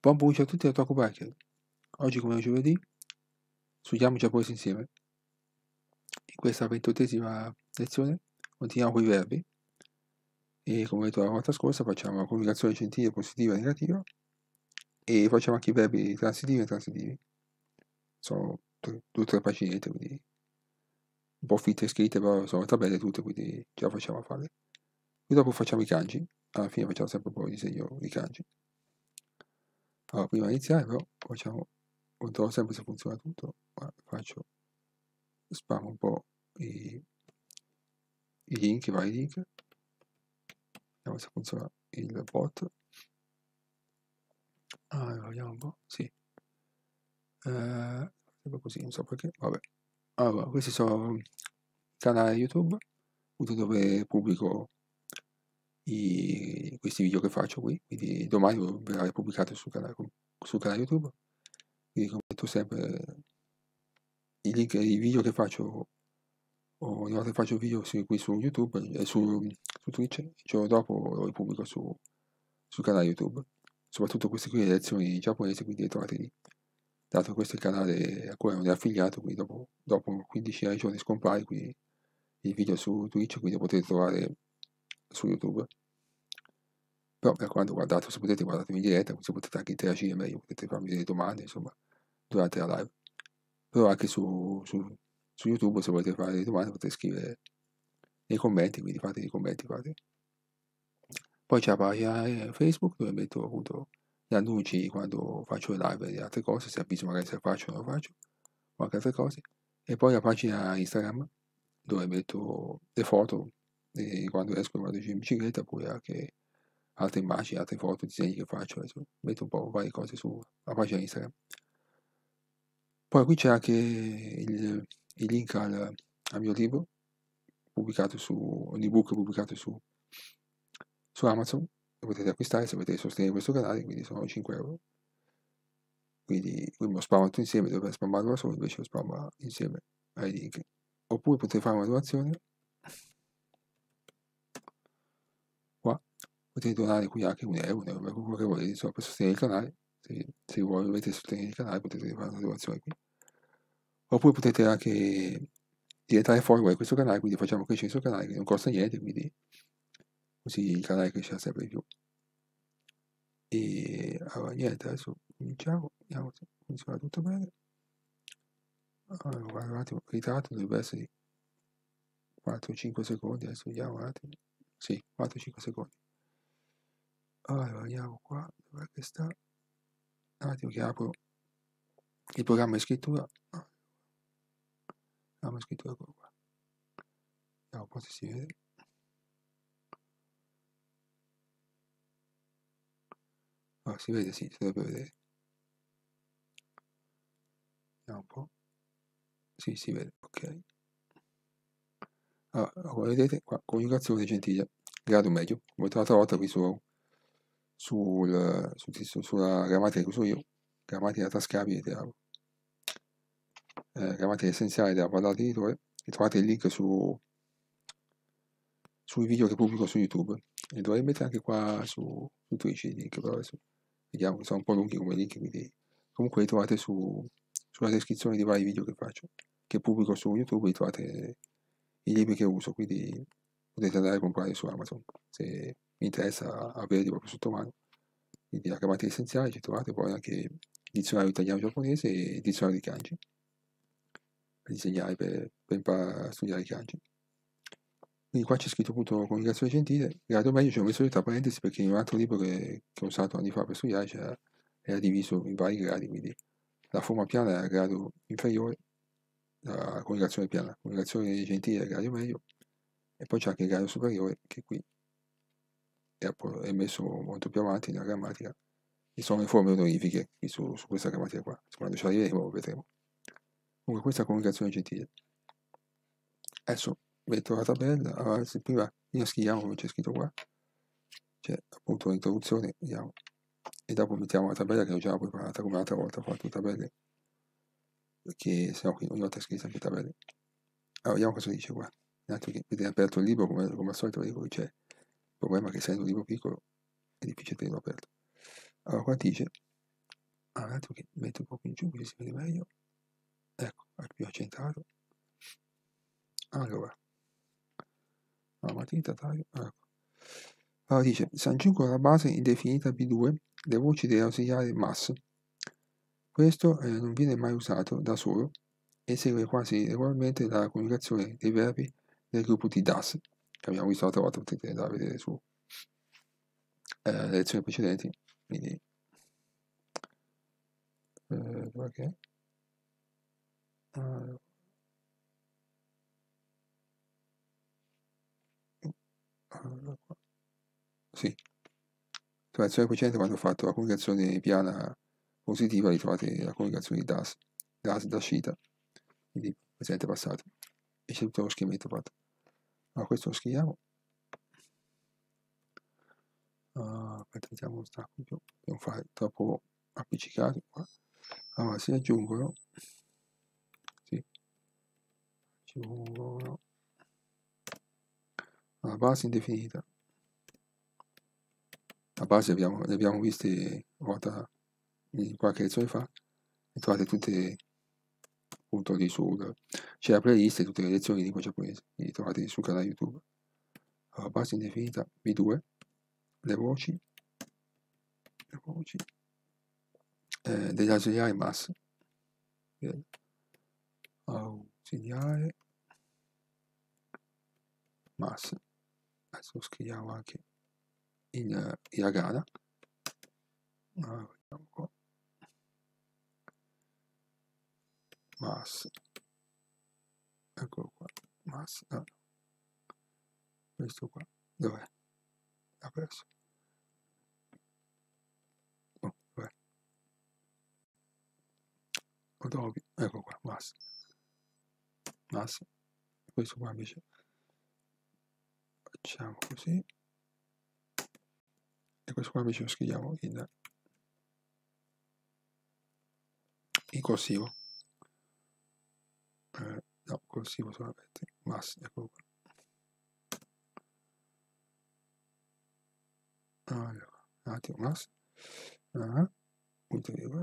Buon pomeriggio a tutti da Tocco Biker. Oggi, come giovedì, studiamo giapponese insieme. In questa 28ª lezione continuiamo con i verbi e, come detto la volta scorsa, facciamo la comunicazione gentile, positiva e negativa e facciamo anche i verbi transitivi e transitivi. Sono 2 o 3 paginette, quindi un po' fitte e scritte, però sono tabelle tutte, quindi ce la facciamo a farle. E dopo facciamo i kanji. Alla fine facciamo sempre un po' di disegno di kanji. Allora, prima di iniziare, però, controllo sempre se funziona tutto. Sparo un po' i link, i vari link. Vediamo se funziona il bot. Allora, vediamo un po'. Sì. Sempre così, non so perché. Vabbè. Allora, questi sono il canale YouTube, dove pubblico questi video che faccio qui. Quindi domani verrà pubblicato sul canale YouTube. Quindi, come detto sempre, i link ai video che faccio ogni volta che faccio video qui su YouTube e su Twitch, il giorno dopo lo pubblico sul canale YouTube. Soprattutto queste qui le lezioni giapponesi, quindi le trovate lì. Dato che questo è il canale ancora non è affiliato, quindi dopo 15 giorni scompare qui il video su Twitch, quindi lo potete trovare su YouTube. Però per quando guardate, se potete guardatemi in diretta, così potete anche interagire meglio, potete farmi delle domande, insomma, durante la live. Però anche su YouTube, se volete fare delle domande, potete scrivere nei commenti, quindi fate dei commenti. Poi c'è la pagina Facebook dove metto appunto gli annunci quando faccio le live e altre cose, se avviso magari se faccio o non faccio, o anche altre cose. E poi la pagina Instagram dove metto le foto quando esco e vado in bicicletta, oppure anche altre immagini, altre foto, disegni che faccio, insomma, metto un po' varie cose sulla pagina Instagram. Poi qui c'è anche il link al mio libro, un ebook pubblicato su Amazon, lo potete acquistare se volete sostenere questo canale, quindi sono 5 euro. Quindi qui me lo spammo tutto insieme, dovrebbe spammarlo da solo, invece lo spammo insieme ai link. Oppure potete fare una donazione. Qua potete donare qui anche 1 euro, quello che volete, insomma, per sostenere il canale. Se volete sostenere il canale potete fare una donazione qui. Oppure potete anche diventare follower di questo canale, quindi facciamo crescere questo canale che non costa niente, quindi così il canale crescerà sempre di più. E allora niente, adesso cominciamo, vediamo se funziona tutto bene. Allora, guarda un attimo, il ritratto dovrebbe essere 4-5 secondi, adesso vediamo un attimo. Sì, 4-5 secondi. Allora, vediamo qua, dov'è che sta? Un attimo che apro il programma di scrittura. Programma di scrittura qua. Vediamo un po' se si vede. Allora, si vede, sì, si dovrebbe vedere. Vediamo un po'. Sì, si vede, ok. Allora, come vedete qua, coniugazione gentile, grado medio, come l'altra volta qui sulla grammatica che uso io, grammatica tascabile grammatica essenziale della parola editore, e trovate il link sui video che pubblico su YouTube, e dovrei mettere anche qua su Twitch il link, però adesso vediamo che sono un po' lunghi come link, quindi comunque li trovate sulla descrizione dei vari video che faccio, che pubblico su YouTube, li trovate i libri che uso, quindi potete andare a comprare su Amazon se vi interessa averli proprio sotto mano. Quindi la grammatica essenziale ci trovate, poi anche dizionario italiano-giapponese e dizionario di kanji per disegnare, per imparare a studiare i kanji. Quindi qua c'è scritto appunto comunicazione gentile, grado medio, ci ho messo tra parentesi perché in un altro libro che ho usato anni fa per studiare era diviso in vari gradi, quindi la forma piana era il grado inferiore, la comunicazione piana, la comunicazione gentile è il grado medio, e poi c'è anche il grado superiore che qui è messo molto più avanti nella grammatica, e sono le forme onorifiche qui su questa grammatica qua. Quando ci arriveremo lo vedremo. Comunque questa è la comunicazione gentile. Adesso metto la tabella, allora, prima scriviamo come c'è scritto qua, c'è appunto l'introduzione, vediamo, e dopo mettiamo la tabella che ho già preparata come l'altra volta, ho fatto tabelle, perché sennò qui ogni volta è scritta anche tabelle. Allora, vediamo cosa dice qua. Intanto che vedete aperto il libro, come al solito dico che c'è il problema che essendo un libro piccolo è difficile tenerlo aperto. Allora qua dice un attimo che metto un po' più in giù così si vede meglio, ecco, è più accentrato. Allora, la matita taglio, ecco. Allora dice, si aggiungono alla base indefinita B2 le voci dell'ausiliare mass. Questo non viene mai usato da solo e segue quasi regolarmente la coniugazione dei verbi del gruppo di das, che abbiamo visto l'altra volta, potete andare a vedere su le lezioni precedenti. Quindi, dov'è che è? Sì, la lezione precedente quando ho fatto la coniugazione piana positiva ritrovate la coniugazione di das, da scita, quindi presente e passato, e c'è tutto lo scheletro fatto. Allora questo lo scriviamo. Aspetta, vediamo, sta più, non fare troppo appiccicato qua. Allora si aggiungono, la base indefinita. La base le abbiamo viste volta in qualche lezione fa, e trovate tutte appunto lì c'è la playlist e tutte le lezioni di lingua giapponese, li trovate sul canale YouTube. Allora, base indefinita B2, le voci degli ausiliari mass, ausiliare mass, adesso scriviamo anche in hiragana. Vediamo qua. Mass, eccolo qua, mass, questo qua, dov'è? L'ha perso. Oh, dov'è? Adobe, ecco qua, mass, questo qua invece facciamo così, e questo qua invece lo scriviamo in corsivo. No, corsivo solamente, mass, eccolo qua. Allora, un attimo, mass, punto virgola.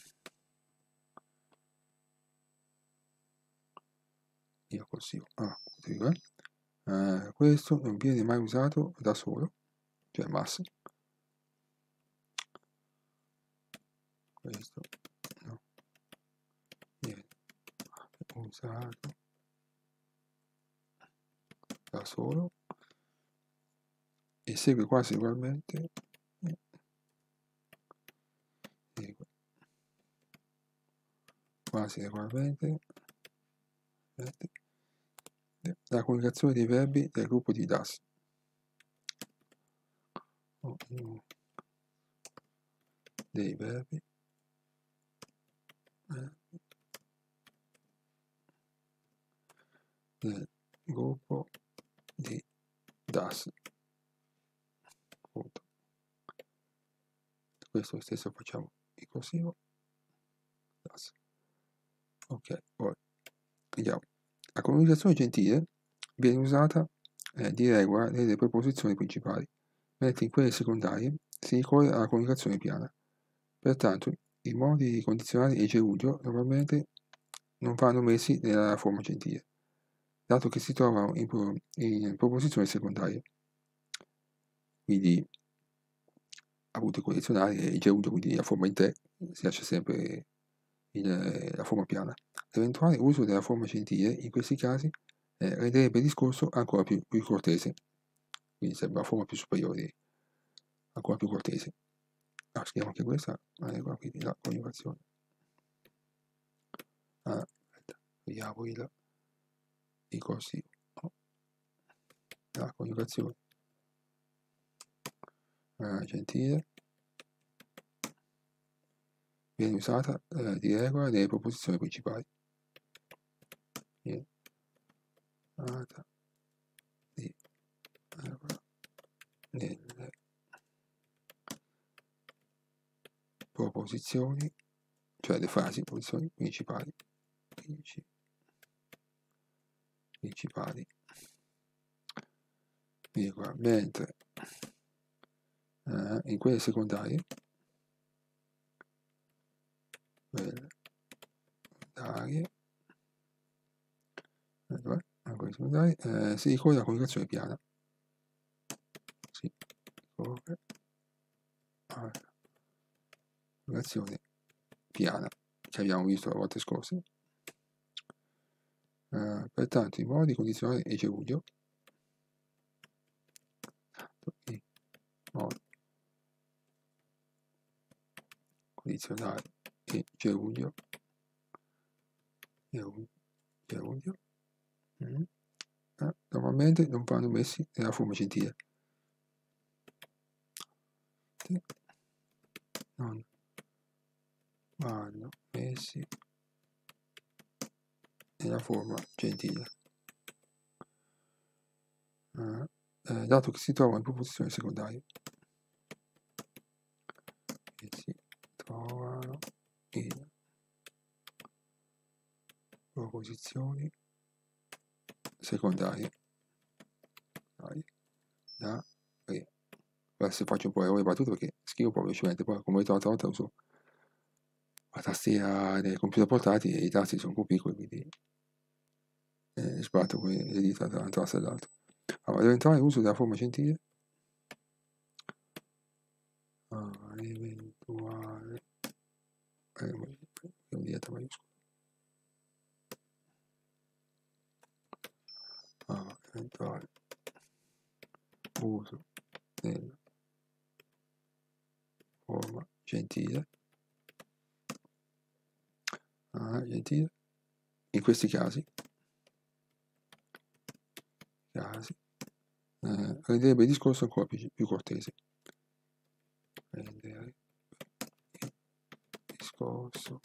Io corsivo, punto virgola. Questo non viene mai usato da solo, cioè mass. Questo no, viene usato da solo e segue quasi ugualmente la coniugazione dei verbi del gruppo di das. Dei verbi del gruppo di das. Punto. Questo stesso facciamo in corsivo. Das. Ok, poi vediamo. La coniugazione gentile viene usata di regola nelle preposizioni principali, mentre in quelle secondarie si ricorre alla coniugazione piana. Pertanto, i modi condizionali e gerundio normalmente non vanno messi nella forma gentile, dato che si trovano in proposizioni secondarie. Quindi, appunto, i condizionali e i gerundio, quindi la forma in te, si lascia sempre la forma piana. L'eventuale uso della forma gentile, in questi casi, renderebbe il discorso ancora più cortese, quindi sembra una forma più superiore, ancora più cortese. Scriviamo anche questa, quindi la coniugazione. Aspetta, vediamo il corsivo. La coniugazione gentile viene usata di regola nelle proposizioni principali. Viene usata di regola nelle proposizioni, cioè le frasi, posizioni principali. Mentre in quelle secondarie si ricorre alla coniugazione piana. Si ricorre alla coniugazione piana, che abbiamo visto la volta scorsa. Pertanto i modi condizionali e gerundio, i modi condizionali e gerundio, normalmente non vanno messi nella forma gentile. Non vanno messi nella forma gentile, dato che si trovano in proposizione secondaria. Si trovano in proposizioni secondarie. Adesso faccio un po' errore battuto perché scrivo poi velocemente, poi come ho detto l'altra volta uso la tastiera dei computer portatili e i tasti sono un po' piccoli, quindi sbatto le dita da un tasto all'altro. Allora, devo entrare l'uso della forma gentile, eventuale, con diretta maiuscola, eventuale uso della forma gentile, gentile, in questi casi renderebbe il discorso ancora più cortese. Rendere il discorso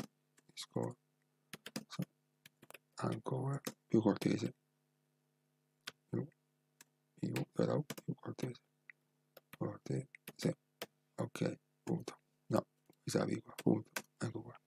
ancora più cortese. Più cortese. Ok, punto. No, questa la virgola, punto. Ecco qua.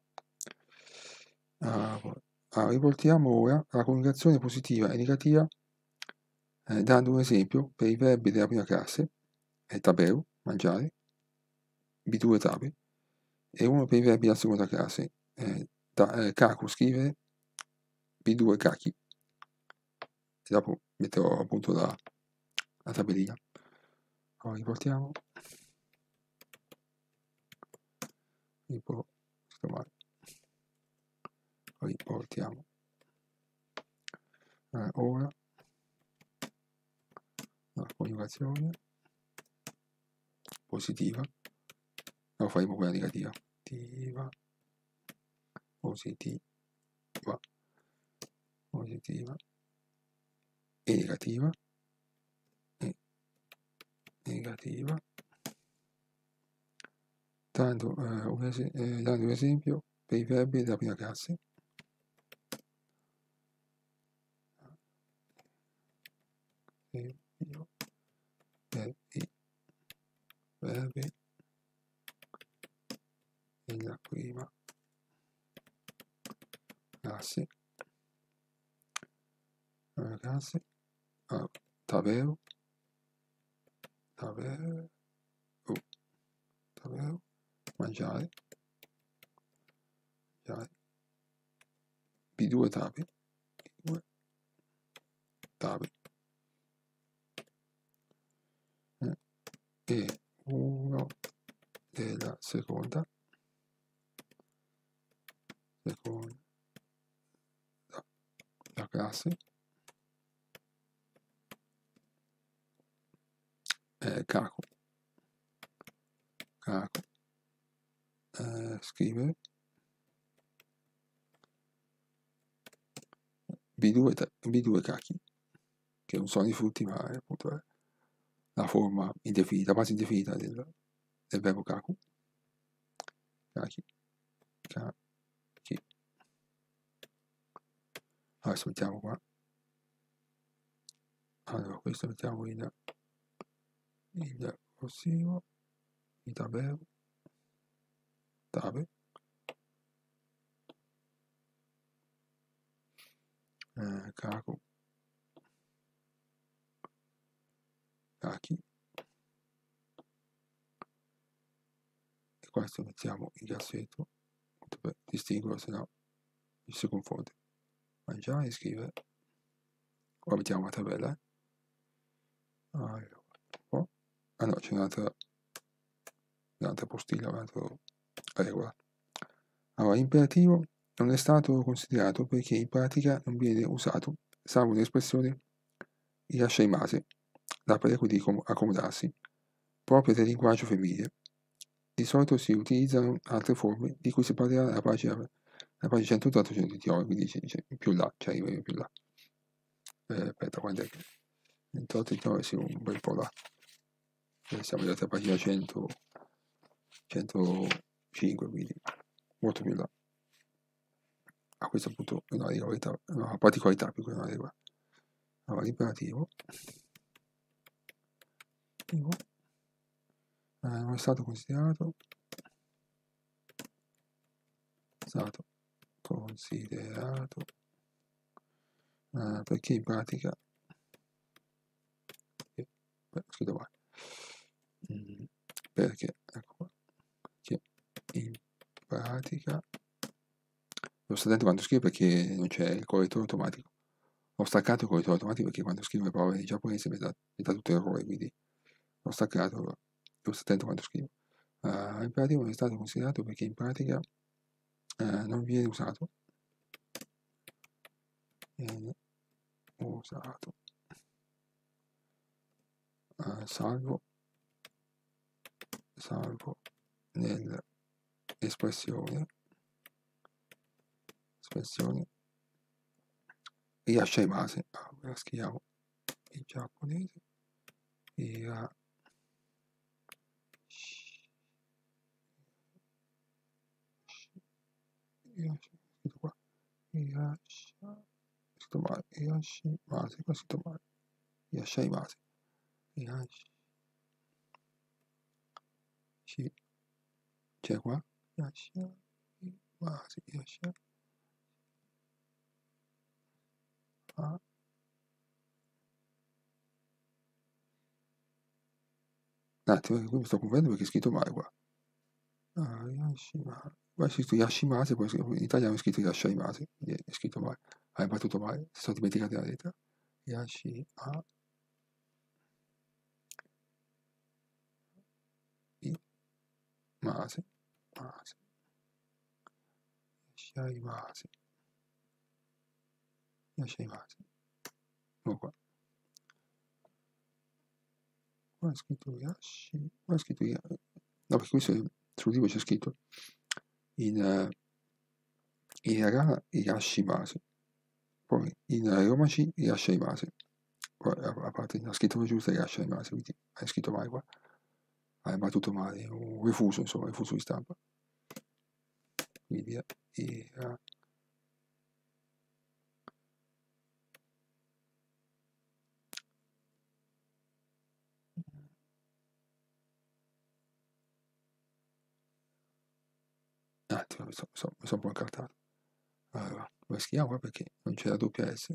Riportiamo ora la coniugazione positiva e negativa dando un esempio per i verbi della prima classe, tabeu, mangiare, B2 tabe, e uno per i verbi della seconda classe, kaku, scrivere, B2 kaki. E dopo metterò appunto la tabellina. Allora, riportiamo. Ora la coniugazione positiva, no, faremo quella negativa, positiva e negativa, dando un esempio per i verbi della prima classe. Per i verbi della prima classe, tabeu, mangiare, B2 tabe, e uno della seconda la classe, kaku, scrivere, B2 kaki, che non sono i frutti, ma è appunto la forma indefinita, base indefinita del verbo kaku. Kaki. Adesso mettiamo qua. Allora, questo mettiamo in corsivo, in tabel, kaku, kaki, e questo mettiamo in grassetto per distinguerlo, se no si confonde. Mangiare e scrivere ora mettiamo una tabella, allora, oh. Ah no, c'è un'altra postilla, un'altra regola. Allora, imperativo non è stato considerato perché in pratica non viene usato, salvo un'espressione irashaimase, da prego di accomodarsi, proprio del linguaggio femminile. Di solito si utilizzano altre forme di cui si parlerà nella pagina 108-129, quindi c'è più là, ci arriva più là. Aspetta, quando è che 108-129 sì, un bel po' là. Siamo arrivati alla pagina 105, quindi molto più là. A questo punto è una regolarità, una particolarità più che una regola. Allora, l'imperativo non è stato considerato perché in pratica scritto male, perché ecco qua, che in pratica lo sto attento quando scrivo perché non c'è il correttore automatico. Ho staccato il correttore automatico perché quando scrivo le parole in giapponese mi dà tutto errore, quindi l'ho staccato, lo sto attento quando scrivo. L'imperativo non è stato considerato perché in pratica non viene usato. Salvo nell'espressione irashaimase. La scriviamo in giapponese. Scritto qua. Scritto male. Irashaimase. Qua scritto male. Irashaimase. C'è qua. Irashaimase. Un attimo, qui mi sto confondendo perché è scritto male qua. Qua è scritto Yashimase, poi in italiano è scritto Yashaimase, quindi è scritto male. Hai battuto male, si sono dimenticati la lettera. Yashimase. Yashaimase. Oh, qua. Qua è scritto Yashi. Qua è scritto no, perché questo sul libro c'è scritto in hiragana Yashimase. Poi in romaci Yashaimase. Poi a parte la scrittura giusta Yashaimase, quindi hai scritto male qua. Hai battuto male, un refuso, insomma, refuso di stampa. Quindi era un attimo, mi sono un po' incartato. Allora, come si chiama? Perché non c'è la doppia S.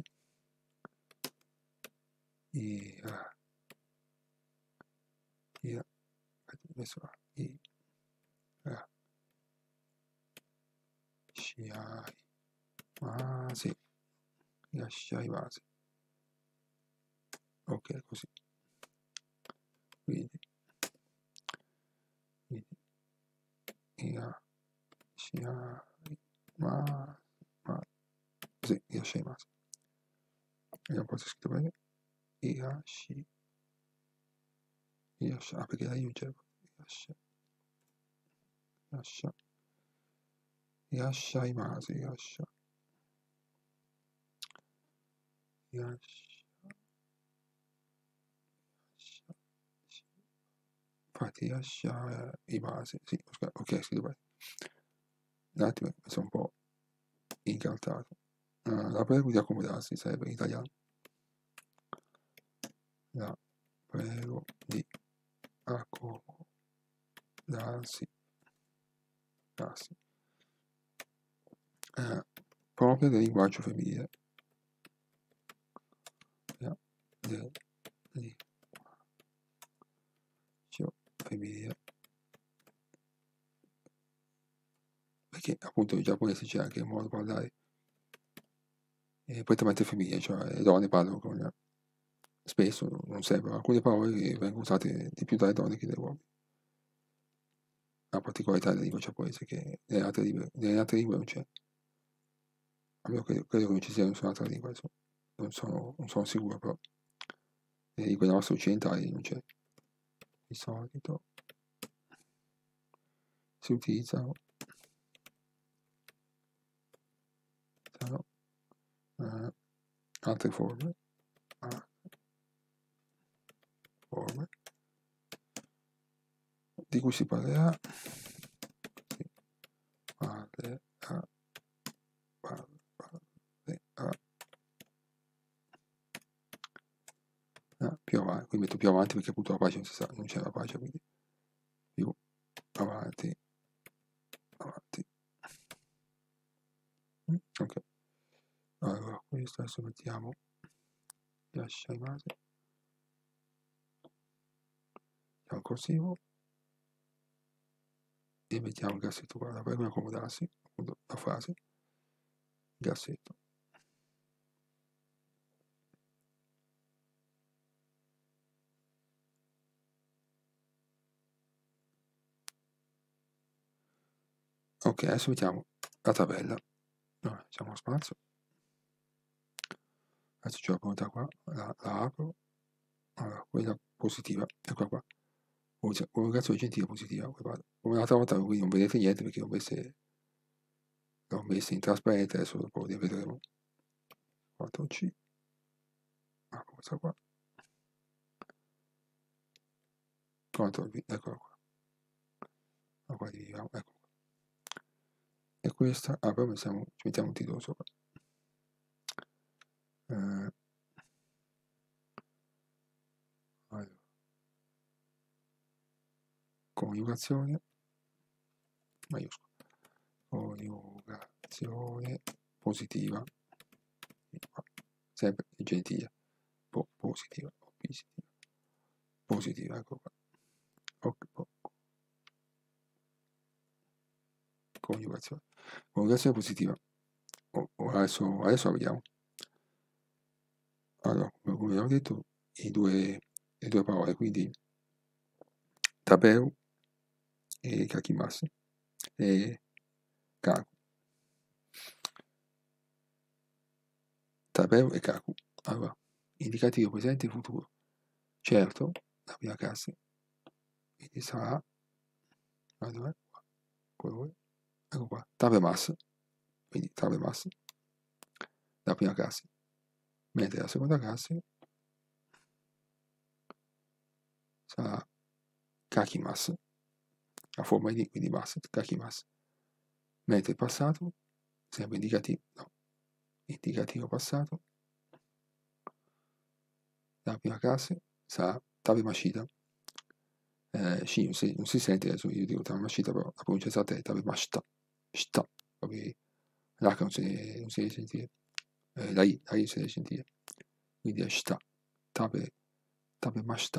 Adesso Yashaimase. Ok, così. Quindi sì, Yashaimase. Vediamo un po' se è scritto bene. Perché la io c'è. Yashaimase. Infatti Yashaimase. Sì, ok, scritto bene. Un attimo, mi sono un po' incartato. La prego di accomodarsi sarebbe in italiano. La prego di accomodarsi. Proprio del linguaggio femminile. Del linguaggio femminile. Perché appunto in giapponese c'è anche il modo di parlare prettamente femminile, cioè le donne parlano con spesso, non sempre, alcune parole che vengono usate di più dalle donne che dagli uomini. La particolarità della lingua giapponese che nelle altre lingue non c'è. Almeno credo che non ci sia nessun'altra lingua, insomma. Non sono sicuro, però nelle lingue nostre occidentali non c'è. Di solito si utilizzano altre forme, di cui si parlerà, più avanti, qui metto più avanti perché appunto la pagina non si sa, non c'è la pagina, quindi più avanti, ok. Allora, questo adesso mettiamo Yashaimase, il corsivo, e mettiamo il grassetto qua, per come accomodarsi, appunto, la frase, grassetto. Ok, adesso mettiamo la tabella. No, facciamo lo spazio. Adesso c'è la pronta qua, la apro. Allora, quella positiva, eccola qua. Comunicazione gentile positiva. Come l'altra volta, quindi non vedete niente perché l'ho messa in trasparente, adesso dopo le vedremo. 4C. Apro questa qua. Ctrl V, eccola qua. La qua dividiamo, ecco qua. E questa, però ci mettiamo un titolo sopra. Allora. Coniugazione maiuscola, coniugazione positiva, sempre gentile, positiva, positiva, ecco qua, coniugazione positiva, adesso la vediamo. Allora, come abbiamo detto, le due parole, quindi Taberu e Kakimasu e Kaku. Taberu e Kaku. Allora, indicativo presente e futuro. Certo, la prima classe, quindi sarà, allora, ecco qua, Tabemasu, quindi Tabemasu, la prima classe, mentre la seconda classe sarà Kakimasu, la forma di quindi masu, Kakimasu, mentre il passato, sempre indicativo, no, indicativo passato, la prima classe sarà Tabemashita. Sì, non si sente adesso, io dico Tabemashita, però la pronuncia esatta è Tabemashita, shita, proprio l'H non si deve sentire, la I si deve sentire, quindi è shita, Tabemashita.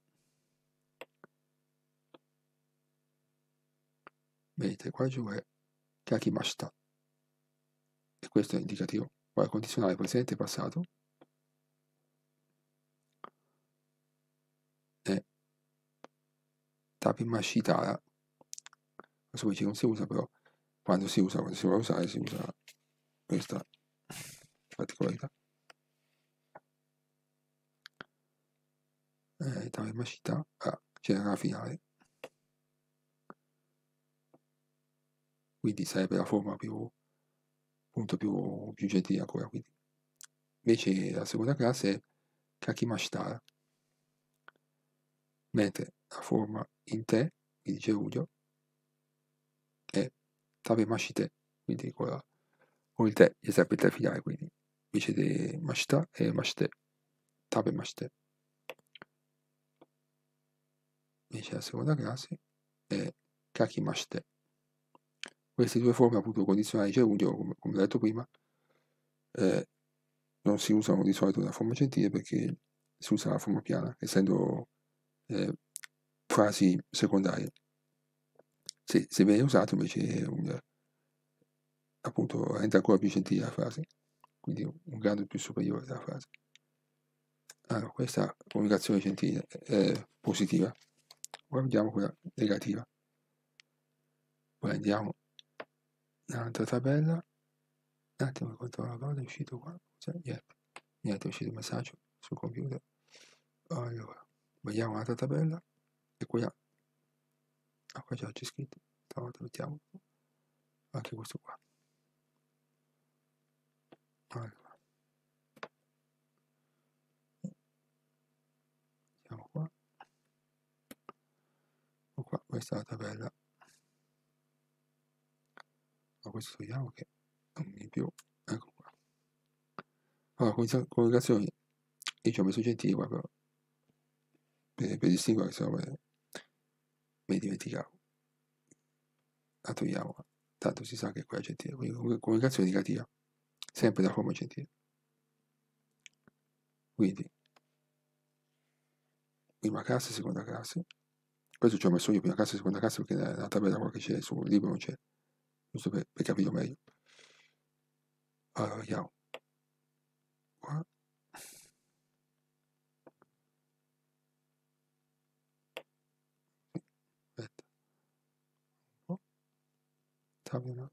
Mentre qua giù è Kakimashita, e questo è indicativo. Poi il condizionale presente e passato è Tabemashitara. Questo poi non si usa, però quando si vuole usare, si usa questa particolarità. Tabemashita c'era la finale. Quindi sarebbe la forma più gentile ancora. Quindi. Invece la seconda classe è Kakimashitara, mentre la forma in te, quindi gerundio, è Tabemashite, quindi con il te, è sempre il te finale, quindi invece di mashita è mashite, Tabemashite. Invece la seconda classe è Kakimashite. Queste due forme appunto condizionali gerundio, come ho detto prima, non si usano di solito nella forma gentile perché si usa la forma piana, essendo frasi secondarie. Se viene usato invece appunto rende ancora più gentile la frase. quindi un grado più superiore della frase. Allora, questa comunicazione gentile è positiva. Ora vediamo quella negativa. Poi andiamo nell'altra tabella. Un attimo, controllo la cosa, è uscito qua. Niente, è uscito un messaggio sul computer. Allora, vediamo un'altra tabella. E qua già c'è scritto. Stavolta mettiamo anche questo qua. Allora, andiamo qua. Questa è la tabella. Ma questo togliamo che è un in più. Ecco qua. Allora, collocazioni. Io ci ho messo gentile qua però. Per distinguere, se no me ne dimenticavo. La togliamo. Tanto si sa che qua è gentile. Quindi comunicazione negativa. Sempre da forma gentile. Quindi prima classe, seconda classe. Questo ci ho messo io prima classe e seconda classe perché nella tabella qua che c'è sul libro non c'è. Giusto per capirlo meglio. Allora, vediamo. Qua. Aspetta. Tabella.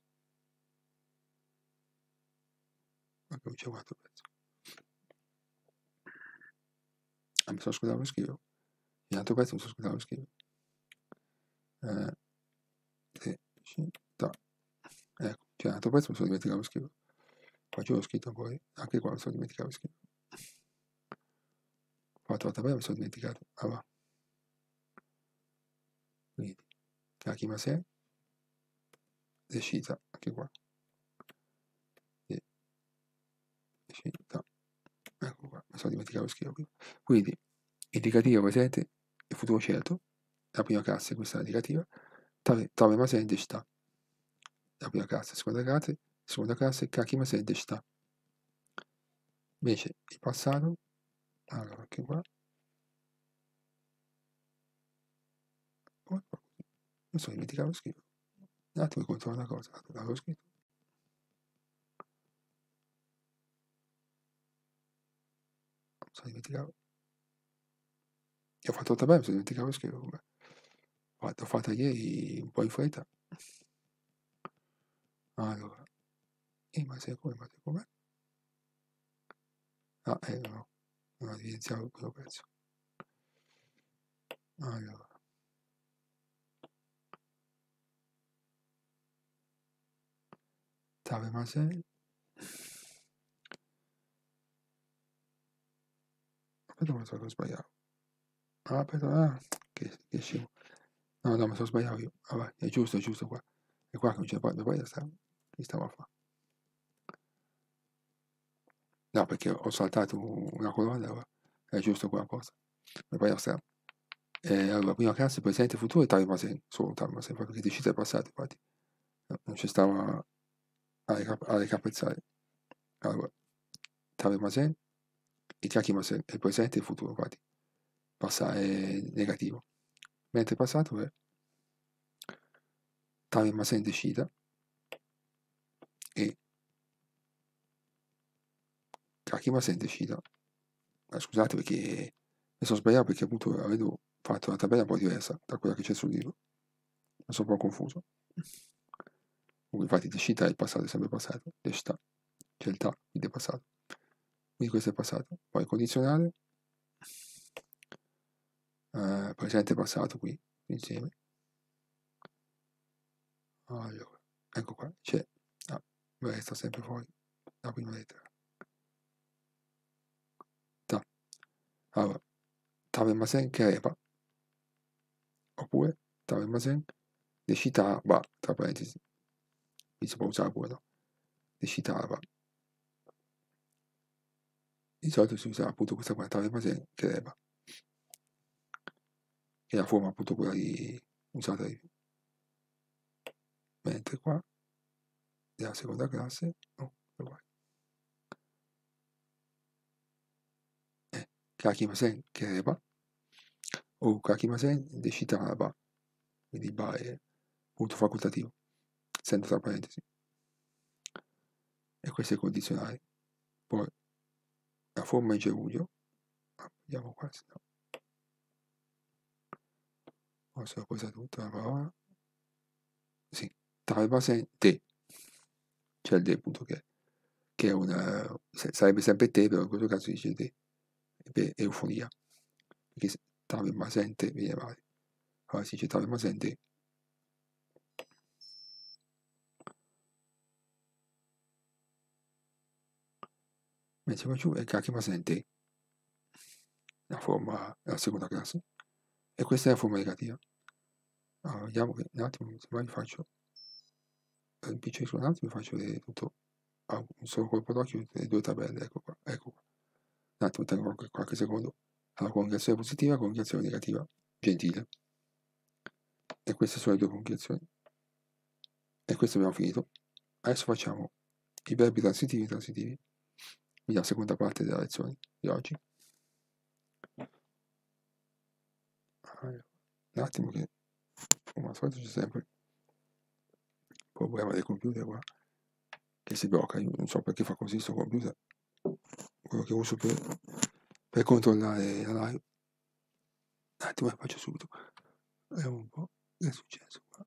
Ma che c'è un altro pezzo. Mi sono scordato lo scrivo. L'altro pezzo mi sono scordato lo scrivo. Ecco, c'è un altro pezzo mi sono dimenticato lo scrivo. Qua c'è lo scritto poi. Anche qua mi sono dimenticato lo scrivo. Ho fatto la tabella mi sono dimenticato. Allora. Quindi, Kakimase. Deschita, anche qua. Deschita. Ecco qua, mi sono dimenticato lo scrivo qui. Quindi, indicativo presente e futuro certo. La prima classe, questa è l'indicativa. Tave masen deshita. La prima classe, seconda classe, Kakimasen deshita. Invece il passato, allora anche qua. Mi sono dimenticato lo scritto. Un attimo controllo una cosa, l'avevo scritto. Mi sono dimenticato. Ho fatto la tabella, mi sono dimenticato lo scritto. L'ho fatta ieri un po' in fretta. Allora, ma sai com'è? Ah, no, non ho evidenziato il primo pezzo. Allora. Tave Masei. Aspetta, ma so che ho sbagliato. Aspetta, che scemo. No, mi sono sbagliato io. Vabbè, è giusto qua. E qua comincia poi che stavo a fare. No, perché ho saltato una colonna, è giusto qua apposta. E poi sta. Allora, prima classe, presente, futuro e Tave Masei. Solo Tave Masei, perché decisa è passato, infatti. Non ci stava a ricapezzare. Allora, Tave Masei, e Kakimasen è presente e futuro, infatti. È negativo. Mentre passato è Tave Masen decida e Kakimasen decida. Scusate perché mi sono sbagliato perché appunto avevo fatto una tabella un po' diversa da quella che c'è sul libro. Mi sono un po' confuso. Infatti decida è il passato, è sempre passato. Decida c'è il ta, quindi è passato. Quindi questo è passato. Poi condizionale. Presente e passato qui insieme. Allora, ecco qua, c'è. Resta sempre fuori la prima lettera. Ta. Allora, Tave Masen Kereba. Oppure Tave Masen Decitava, tra parentesi. Qui si può usare quello. Decitava. Di solito si usa appunto questa qua, Tave Masen Kereba. Che è la forma appunto quella usata di più. Mentre qua, nella seconda classe, no, guai. Kakimasen Kereba. O Kakimasen Decitava. Quindi ba è punto facoltativo, essendo tra parentesi. e questo è il condizionale. Poi la forma in gerundio, vediamo qua, se no. Posso cosa tutta la parola? Sì, te, c'è il de appunto che è una, sarebbe sempre te, però in questo caso dice te, per eufonia, perché te viene male, allora si dice te. Mentre qua giù è te, la forma, la seconda classe, e questa è la forma negativa. Allora, vediamo che un attimo, se mai faccio, impiccisco un attimo e faccio vedere tutto a un solo colpo d'occhio, le due tabelle, ecco qua. Un attimo, tengo qualche secondo. Allora, congregazione positiva, congregazione negativa, gentile. E queste sono le due congregazioni. E questo abbiamo finito. Adesso facciamo i verbi transitivi e transitivi. Quindi la seconda parte della lezione di oggi. Allora, un attimo che, come al solito, c'è sempre il problema del computer qua, che si blocca. Io non so perché fa così sto computer. Quello che uso per controllare la live. Un attimo, faccio subito. Vediamo un po' che è successo qua.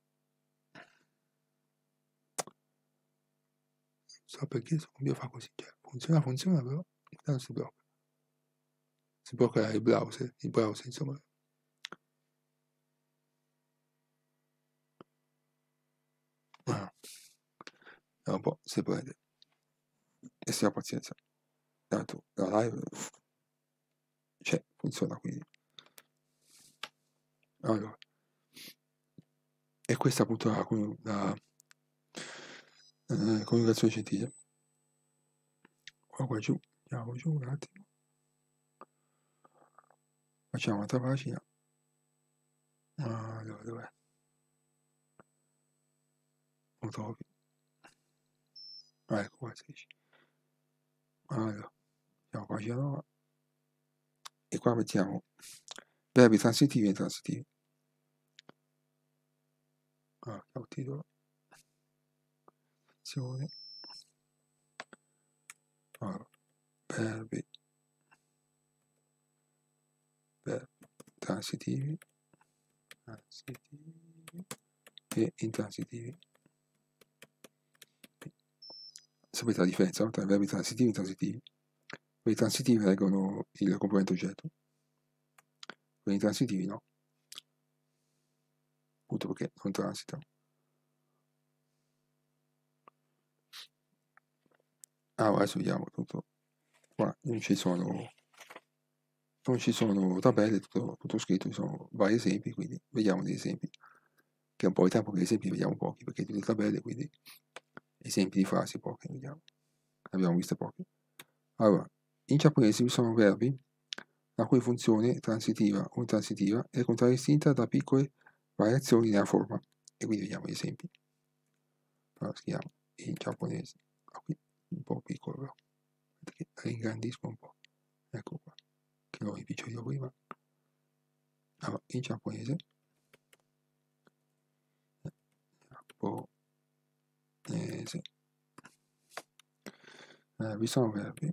Non so perché questo computer fa così. Cioè, funziona, però non si blocca. Si blocca il browser insomma. Un po' se prende. E se ha pazienza. Tanto la live c'è, funziona quindi. Allora. E questa appunto è la coniugazione gentile. Qua giù, andiamo giù un attimo. Facciamo un'altra pagina. Allora, dov'è? Lo trovi. Ecco qua 16. Allora, facciamo pagina nuova. E qua mettiamo verbi transitivi e intransitivi. Allora, chiamo titolo. Azione. Allora, verbi transitivi e intransitivi. Sapete la differenza tra verbi transitivi e intransitivi? Quelli transitivi reggono il componente oggetto, quelli intransitivi no, appunto perché non transitano. Adesso vediamo tutto. Qua non ci sono tabelle, tutto scritto, ci sono vari esempi, quindi vediamo degli esempi, che è un po' di tempo che esempi vediamo pochi, perché tutte le tabelle, quindi esempi di frasi pochi, vediamo. Abbiamo visto pochi. Allora, in giapponese vi sono verbi la cui funzione transitiva o intransitiva è contraddistinta da piccole variazioni nella forma. E quindi vediamo gli esempi. Allora, scriviamo in giapponese. Qui un po' piccolo però, perché ringrandisco un po'. Ecco qua, che l'ho ripiccio io prima. Allora, in giapponese vi sono verbi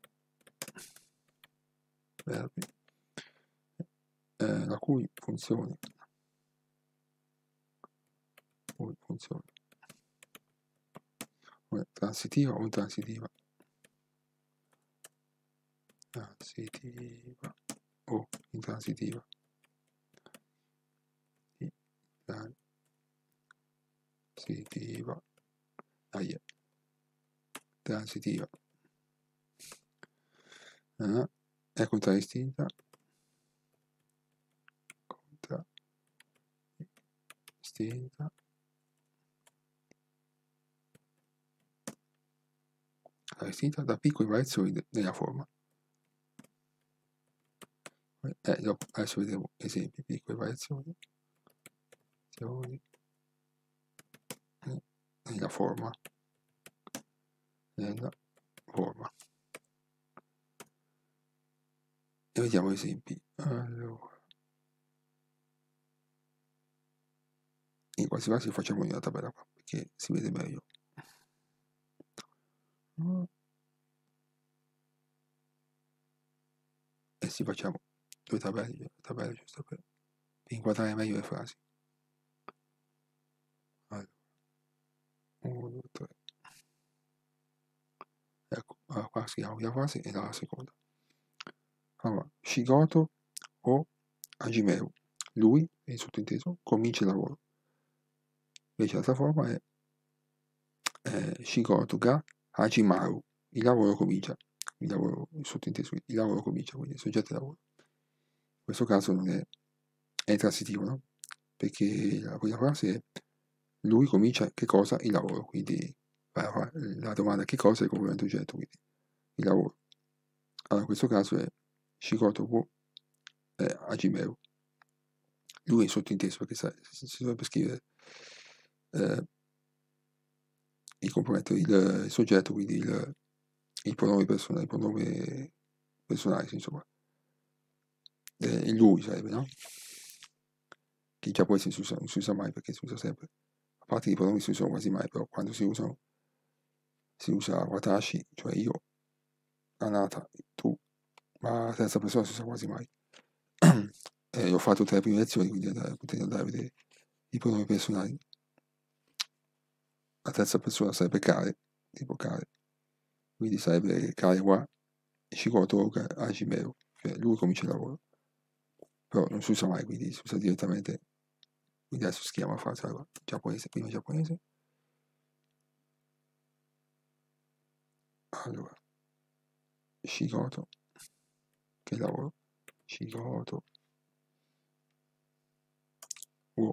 la cui funzione transitiva o intransitiva o intransitiva transitiva è contraddistinta da piccole variazioni nella forma. Adesso vedremo esempi, piccole variazioni nella forma. E vediamo esempi. Allora, in quasi casi facciamo una tabella qua perché si vede meglio. E sì, facciamo due tabelle giusto per inquadrare meglio le frasi. Allora, 1, 2, 3. Ecco, allora, qua scriviamo la frase e la seconda. Allora, Shigoto o Hajimeru. Lui, è il sottinteso, comincia il lavoro. Invece l'altra forma è Shigoto ga Hajimaru. Il lavoro comincia. Il sottinteso, il lavoro comincia, quindi il soggetto di lavoro. In questo caso non è transitivo, no? Perché la prima frase è lui comincia che cosa? Il lavoro, quindi la domanda che cosa è il complemento oggetto, quindi il lavoro. Allora in questo caso è Shigoto wo Hajimeru. Lui è sottinteso perché si dovrebbe scrivere il complemento, il soggetto, quindi il pronome personale, insomma. Il lui sarebbe, no? Che in giapponese non si usa mai perché si usa sempre. A parte i pronomi si usano quasi mai, però quando si usa watashi, cioè io, anata, tu, ma la terza persona si usa quasi mai. Ho fatto 3 prime lezioni, quindi potete andare a vedere i pronomi personali. La terza persona sarebbe kare, tipo kare. Quindi sarebbe kare wa Shigoto Hajimeru, cioè lui comincia il lavoro. Però non si usa mai, quindi si usa direttamente. Quindi adesso si chiama frase giapponese, prima giapponese. Allora, Shigoto, che lavoro, Shigoto, wo,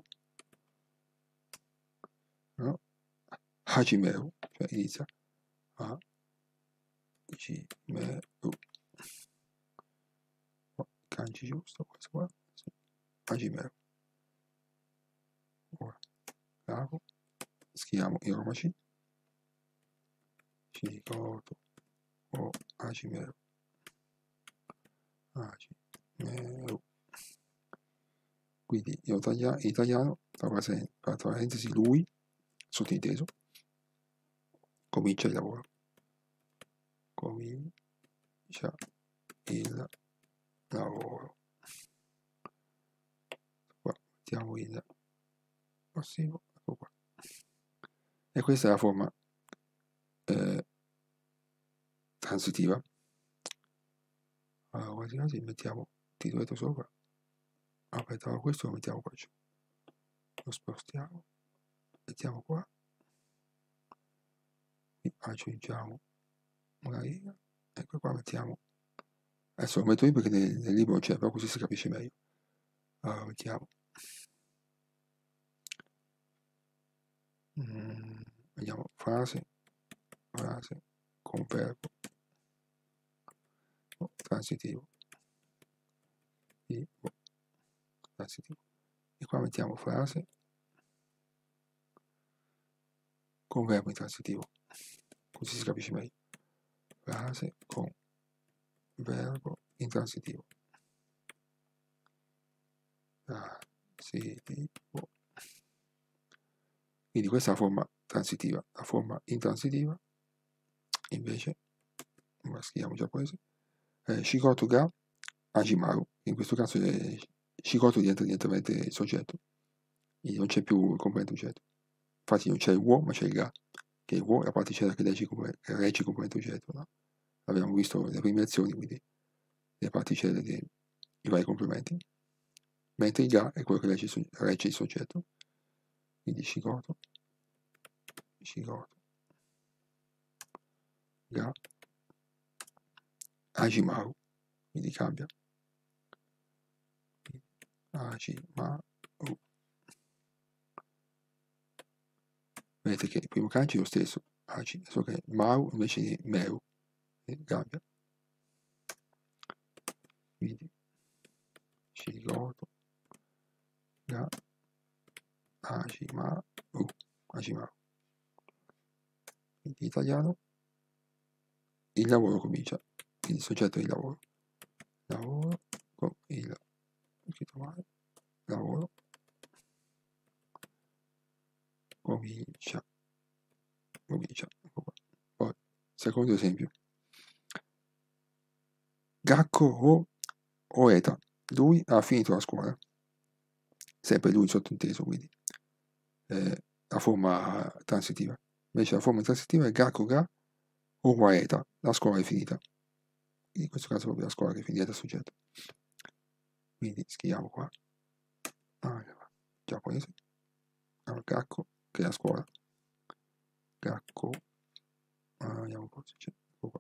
no? Hajimeru, cioè inizia, Hajimeru, kanji giusto, questo qua, sì. Hajimeru, ora, bravo, scriviamo in romaci, Shigoto, o Hajimeru, quindi in italiano, tra parentesi, lui, sottinteso, comincia il lavoro. Comincia il lavoro. Qua mettiamo il passivo, ecco qua. E questa è la forma transitiva. Allora, quasi quasi mettiamo titoletto sopra. Aspetta, questo lo mettiamo qua giù. Lo spostiamo, mettiamo qua. Aggiungiamo una riga. Ecco qua mettiamo. Adesso lo metto io perché nel libro non c'è, però così si capisce meglio. Allora, mettiamo. Vediamo frase con verbo transitivo. Transitivo. E qua mettiamo frase con verbo intransitivo, così si capisce meglio. Frase con verbo intransitivo. Transitivo. Quindi questa è la forma transitiva. La forma intransitiva, invece, la scriviamo giapponese, Shigoto ga Hajimaru. In questo caso Shigoto diventa direttamente il soggetto. Quindi non c'è più il complemento oggetto. Infatti non c'è il wo, ma c'è il ga, che il wo è la particella che regge il complemento oggetto, no? L'abbiamo visto nelle prime lezioni, quindi le particelle dei vari complementi. Mentre il ga è quello che regge il soggetto. Quindi Shigoto, ga, Hajimaru, quindi cambia. Hajimaru. Vedete che il primo kanji è lo stesso, Haji, solo che Maru invece di Meru, cambia. Quindi Shigoto, ga, Hajimaru. Quindi in italiano il lavoro comincia, quindi il soggetto di lavoro. Lavoro con il scritto male, lavoro comincia, poi secondo esempio. Gakko o Oeta. Lui ha finito la scuola. Sempre lui sottinteso, quindi la forma transitiva. Invece la forma transitiva è Gakko ga o Waeta. La scuola è finita. In questo caso proprio la scuola che è finita dal soggetto. Quindi scriviamo qua. Giapponese. Gakko, che è la scuola. Gakko. Vediamo un po' se c'è. Qua.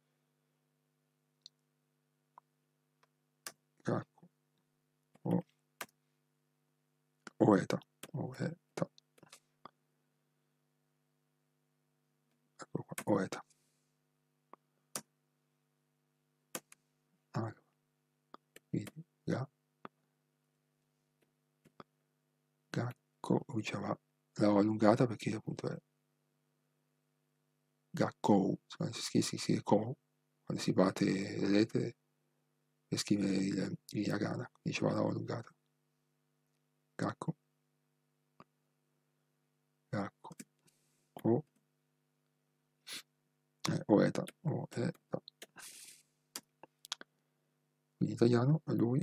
Gakko. Oeta. Oeta. Ecco qua. Oeta. Quindi Gakko, lui c'aveva la O allungata perché appunto è Gakko, si scrive Ko, quando si batte le lettere per scrivere il hiragana, quindi c'aveva la O allungata. Gakko, Gakko, O, Oeta, Oeta. Quindi in italiano lui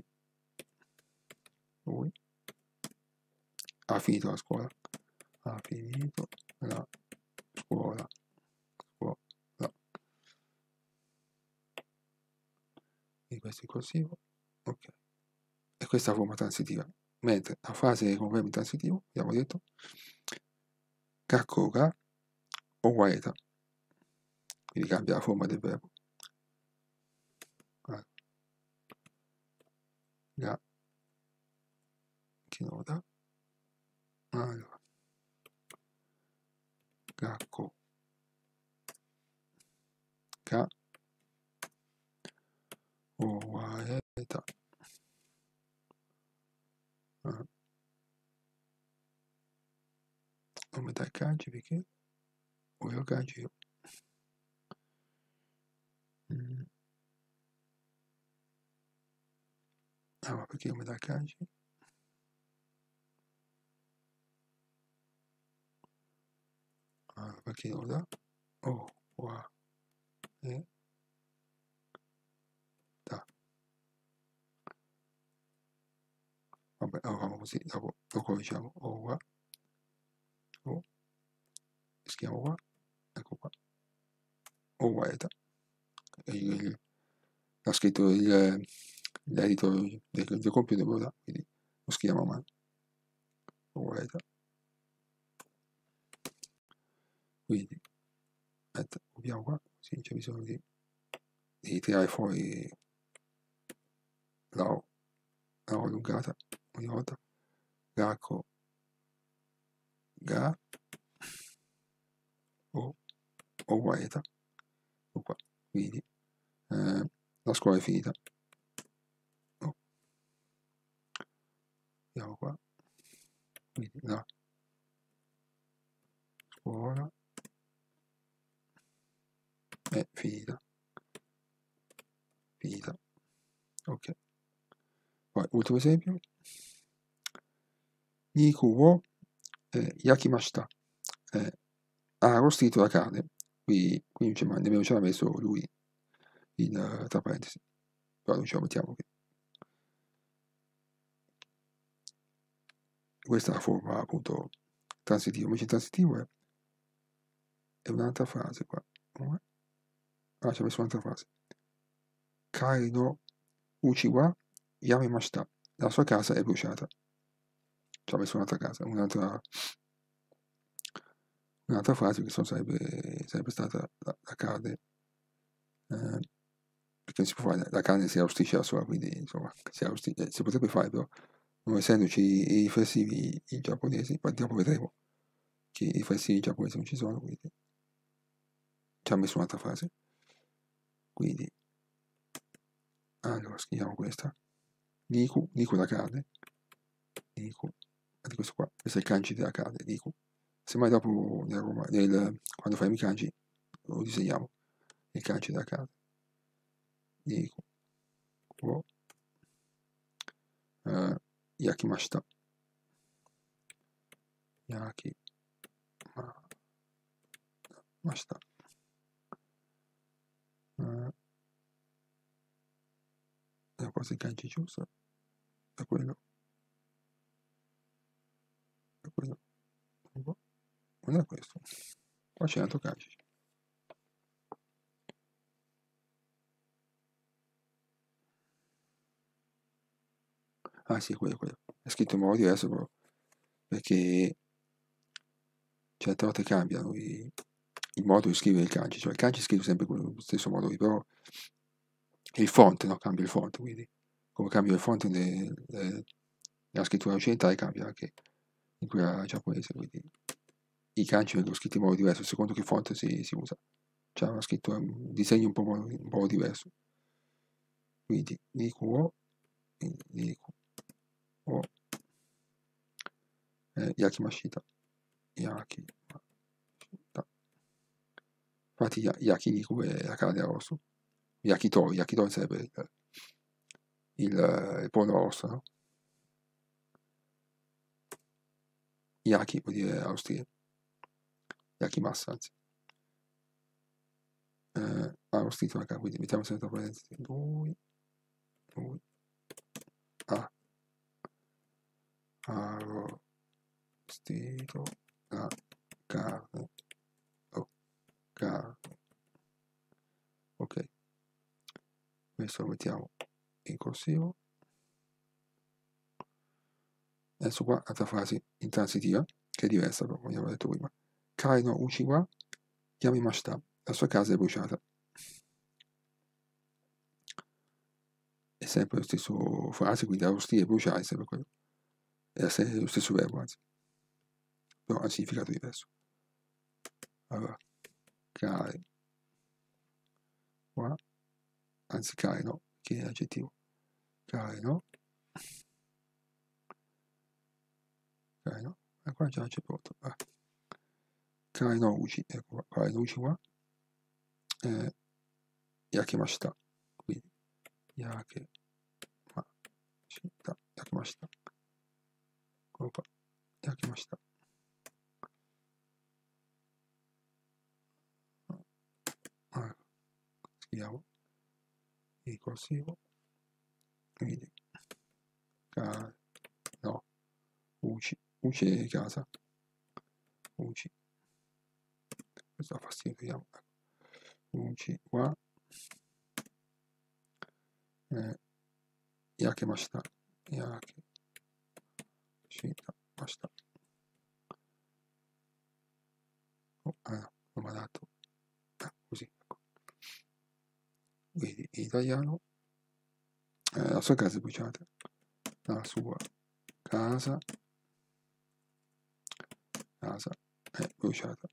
ha finito la scuola, ha finito la scuola. Quindi questo è corsivo, ok. E questa è la forma transitiva. Mentre la frase con verbo transitivo, abbiamo detto, Gakko ga o Waeta. Quindi cambia la forma del verbo. Ga, Kinoda. Allora, Gakko ga o Waeta. Non mi dai kanji perché voglio kanji io. Ma perché non mi dai kanji? Perché non dà? Oh, wa, da. Vabbè, allora così, dopo lo correggiamo. Oh, wa, oh, scriviamo qua, ecco qua. Oh, waeta. Ha scritto l'editor del computer, quindi lo scriviamo a mano. Oh, waeta. Quindi, copiamo qua, sì, c'è bisogno di tirare fuori la O allungata ogni volta. Gakko, ga, o waeta. Qua. Quindi la scuola è finita. Andiamo qua. Quindi la scuola è finita. Ok. Poi ultimo esempio. Niku wo yakimashita. Ha arrostito la carne. Qui nemmeno ce l'ha messo lui tra parentesi. Però non ce la mettiamo qui. Questa è la forma appunto transitiva. Invece il transitivo è un'altra frase qua. Ci ho messo un'altra frase. Kari no uchi wa yamemashita. La sua casa è bruciata. Ci ho messo un'altra casa, un'altra frase che sarebbe stata la carne. Perché non si può fare, la carne si arrostisce da sola, quindi insomma si potrebbe fare, però non essendoci i riflessivi in giapponese, poi dopo vedremo che i riflessivi in giapponese non ci sono, quindi ci ha messo un'altra frase. Quindi allora scriviamo questa. Niku la carne. Niku, questo qua, questo è il kanji della carne, Niku. Semmai dopo quando faremo i kanji lo disegniamo, il kanji della carne. Niku wo yakimashita. Yakimashita. cosa il kanji giusto, è quello, non è questo, qua c'è un altro kanji. Ah sì, quello, è scritto in modo diverso però, perché certe volte cambiano il modo di scrivere il kanji, cioè il kanji è scritto sempre con lo stesso modo, però il font, no? Cambia il font, quindi come cambia il font nella scrittura occidentale cambia anche in quella giapponese, quindi i kanji vengono scritti in modo diverso secondo che font si usa. C'è una scrittura, un disegno un po' diverso. Quindi Niku o Yakimashita. Yakimashita. Infatti Yakiniku è la carne arrosto. Yakitori sarebbe il pollo arrosto, no? Yaki vuol dire Austria. Yakimasa, anzi. Ho scritto anche, quindi mettiamo sempre tra parentesi. Lui ha arrostito la carne. Carne. Ok, questo lo mettiamo in corsivo. Adesso qua altra frase intransitiva, che è diversa, come abbiamo detto prima. Kare no uchi wa yamimashita. La sua casa è bruciata. È sempre lo stesso frase, quindi arrostire e bruciare è sempre quello. È lo stesso verbo, anzi. Però ha un significato diverso. Allora, kare wa, anzi kare no, che è l'aggettivo. Kare no. Kare no. E qua già c'è pronto. Kare no uchi, ecco qua. Kare no uchi wa yakimashita. Quindi yakimashita. Eccolo qua. Yakimashita. Allora, scriviamo il corsivo. Quindi no, uci è casa. Uci. Questo fa fastidio, vediamo. Uci wa yakimashita. Yakimashita. Oh, no, non mi ha dato. Così, ecco. Quindi in italiano la sua casa è bruciata. La sua casa è bruciata.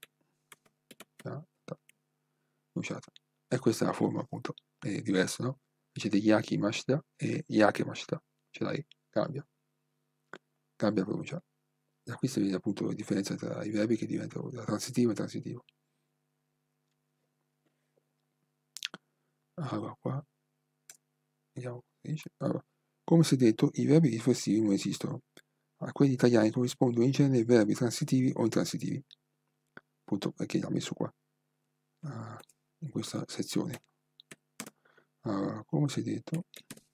Bruciata. E questa è la forma, appunto. È diversa, no? Invece di yakimashita e yakemashita. Ce l'hai? Cambia. Cambia pronuncia. Da qui si vede appunto la differenza tra i verbi che diventano da transitivo e transitivo. Allora, qua vediamo cosa dice. Allora, come si è detto, i verbi riflessivi non esistono. A quelli italiani corrispondono in genere verbi transitivi o intransitivi. Appunto perché l'ha messo qua, in questa sezione. Allora, come si è detto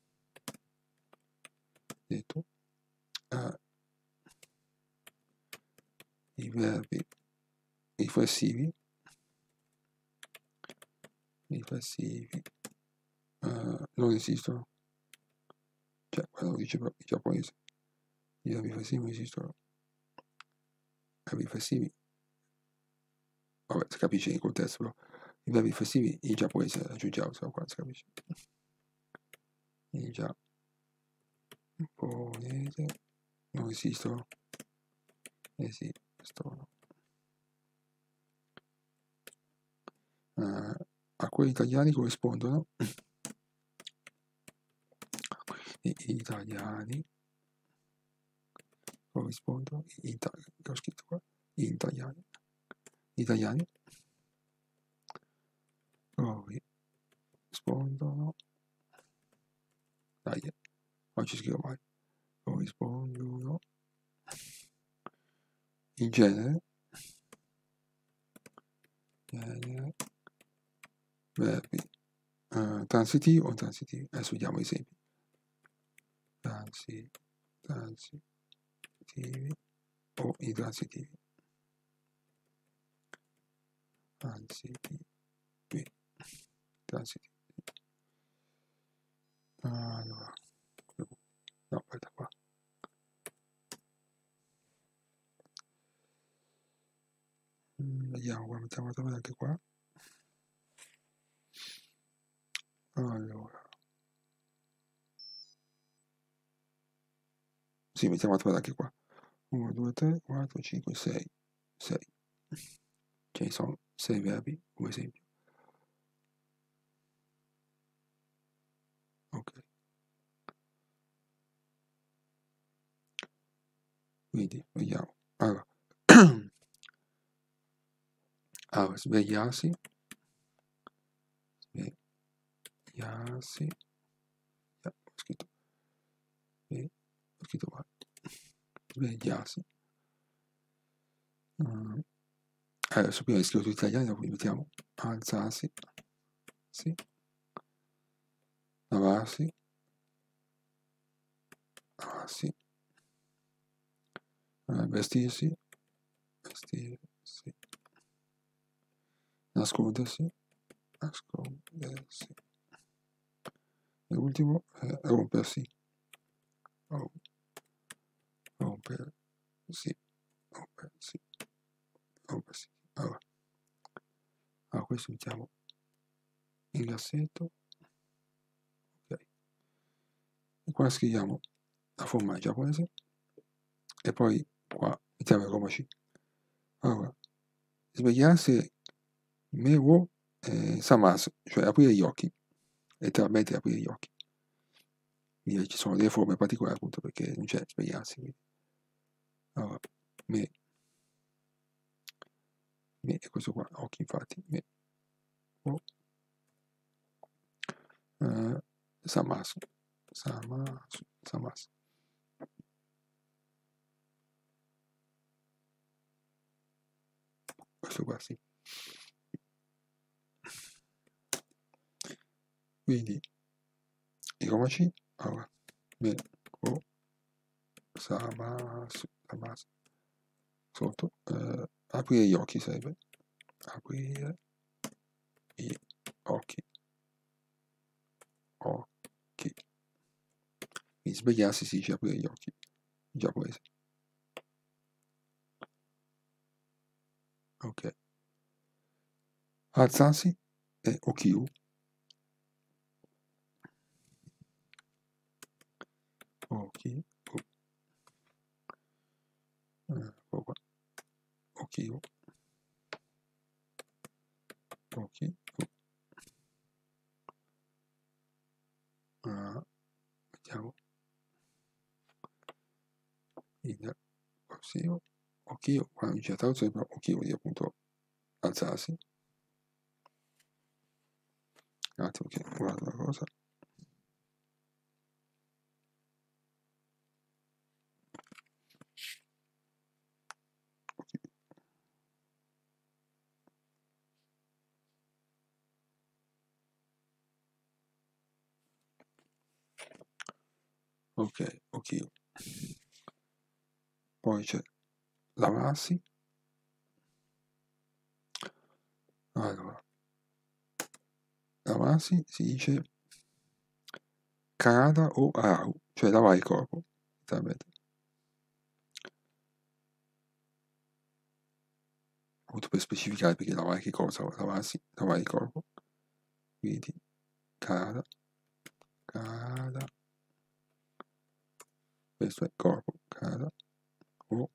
i verbi riflessivi non esistono, cioè quello lo dice proprio il giapponese, i verbi riflessivi non esistono. I verbi riflessivi, vabbè, si capisce in contesto, però i verbi riflessivi in giapponese aggiungiamo, se no qua si capisce. In giapponese non esistono. A quelli italiani corrispondono ho scritto qua, italiani corrispondono, dai, non ci scrivo mai, corrispondono in genere verbi transitivi o intransitivi. Adesso vediamo esempi. transitivi o intransitivi. Transitivi. Allora, no, aspetta qua. Vediamo qua, mettiamo la tabella anche qua. Allora, sì, mettiamo la tabella anche qua. 1, 2, 3, 4, 5, 6. 6. Ce ne sono 6 verbi, come esempio. Ok. Quindi, vediamo. Allora, allora svegliarsi. Svegliarsi. Ho scritto qua. Svegliarsi. Adesso prima di scrivere tutto italiano, poi mettiamo alzarsi. Sì. Lavarsi. Lavarsi. Vestirsi. Vestirsi. Nascondersi. Nascondersi. E l'ultimo è rompersi. Rompersi. Rompersi. Rompersi. Allora, questo mettiamo in grassetto. Ok. E qua scriviamo la forma giapponese. E poi qua mettiamo il romaci. Allora, svegliarsi me wo samasu, cioè aprire gli occhi, letteralmente aprire gli occhi. Quindi ci sono delle forme particolari appunto perché non c'è svegliarsi. Quindi. Allora, me è questo qua, occhi infatti, me wo samasu. Questo qua sì. Quindi i romaci, allora, me wo samasu sotto, aprire gli occhi sarebbe, aprire gli occhi, quindi svegliarsi si dice aprire gli occhi, in giapponese. Ok. Alzarsi è okiu. Okiu. Okiu. Okiu. Vediamo. Il corsivo. Okiu, qua non c'è traduzione, però okiu di appunto alzarsi. Un attimo che guardo una cosa. Ok, okiu. Poi c'è lavarsi. Allora, lavarsi si dice karada o arau, cioè lavare il corpo, letteralmente. Appunto per specificare perché lavare che cosa, lavarsi, lavare il corpo. Quindi karada, questo è il corpo, karada o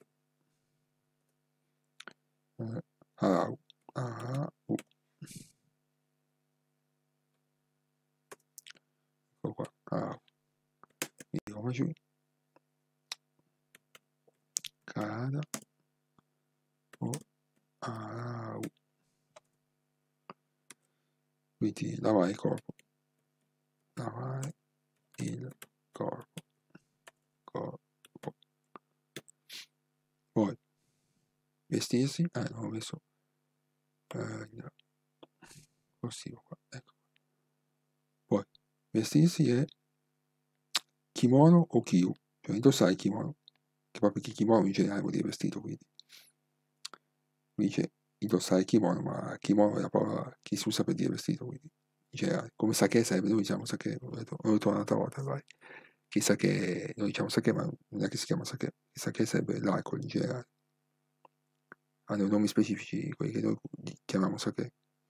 arau, ecco qua, arau. Quindi come giù, karada o arau. Quindi lavare il corpo, lavare il corpo. Poi vestirsi, non ho messo il corsivo qua, ecco. Poi vestirsi è kimono o kiyu, cioè indossare il kimono, che proprio che kimono in generale vuol dire vestito, quindi dice indossare il kimono, ma kimono è la parola che si usa per dire vestito, quindi in generale, come sake sarebbe, noi diciamo sake, l'ho detto un'altra volta, vai, che sake, noi diciamo sake, ma non è che si chiama sake, il sake sarebbe l'alcol in generale, hanno nomi specifici, quelli che noi chiamiamo sake,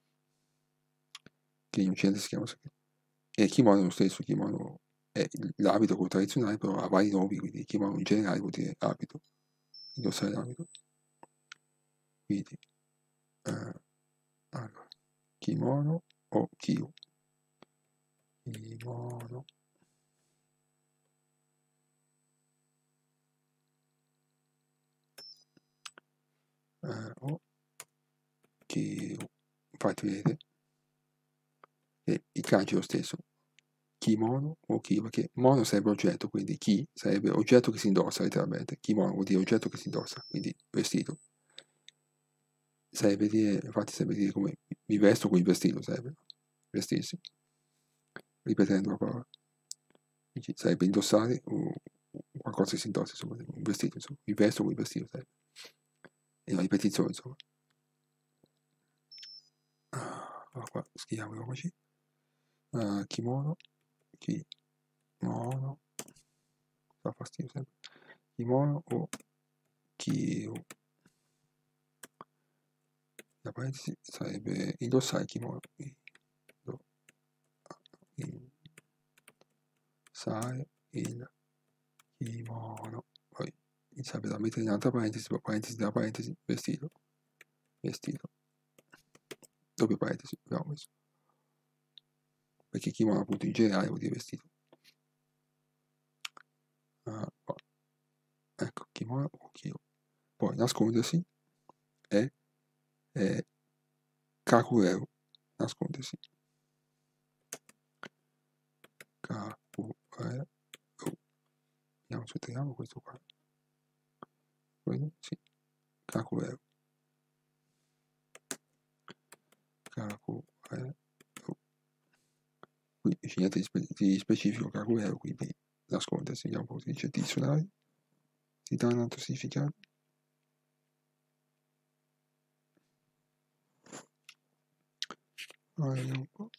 che in Occidente si chiama sake. E il kimono è lo stesso, il kimono è l'abito quello tradizionale, però ha vari nomi, quindi il kimono in generale vuol dire abito, indossare l'abito. Quindi, allora, kimono o kiyu. Kimono. O kiyu. Infatti vedete che il kanji è lo stesso. Kimono o kiyu, perché mono sarebbe oggetto, quindi ki sarebbe oggetto che si indossa letteralmente. Kimono vuol dire oggetto che si indossa, quindi vestito. Sarebbe dire, infatti sarebbe dire come mi vesto con il vestito, sarebbe vestirsi, ripetendo la parola. Quindi sarebbe indossare qualcosa che si indossa, insomma, un vestito, insomma, mi vesto con il vestito, sarebbe. E una ripetizione, insomma. Allora qua scriviamo così. Kimono, kimono, fa fastidio sempre. Kimono o kiyu. La parentesi sarebbe indossare il kimono. Indossare il kimono. Poi sarebbe da mettere in altra parentesi, poi parentesi della parentesi, vestito. Vestito. Doppia parentesi, abbiamo messo. Perché kimono appunto in generale vuol dire vestito. Ecco, kimono o kiyu. Poi nascondersi è kakureu, nascondersi. Kakureu. Vediamo se troviamo questo qua. Quello? Sì. Kakureu. Kakureu. Qui c'è niente di specifico kakureu, quindi nascondersi. Vediamo un po' si dice dizionario. Ti dà un altro significato. Allora, vediamo un po'.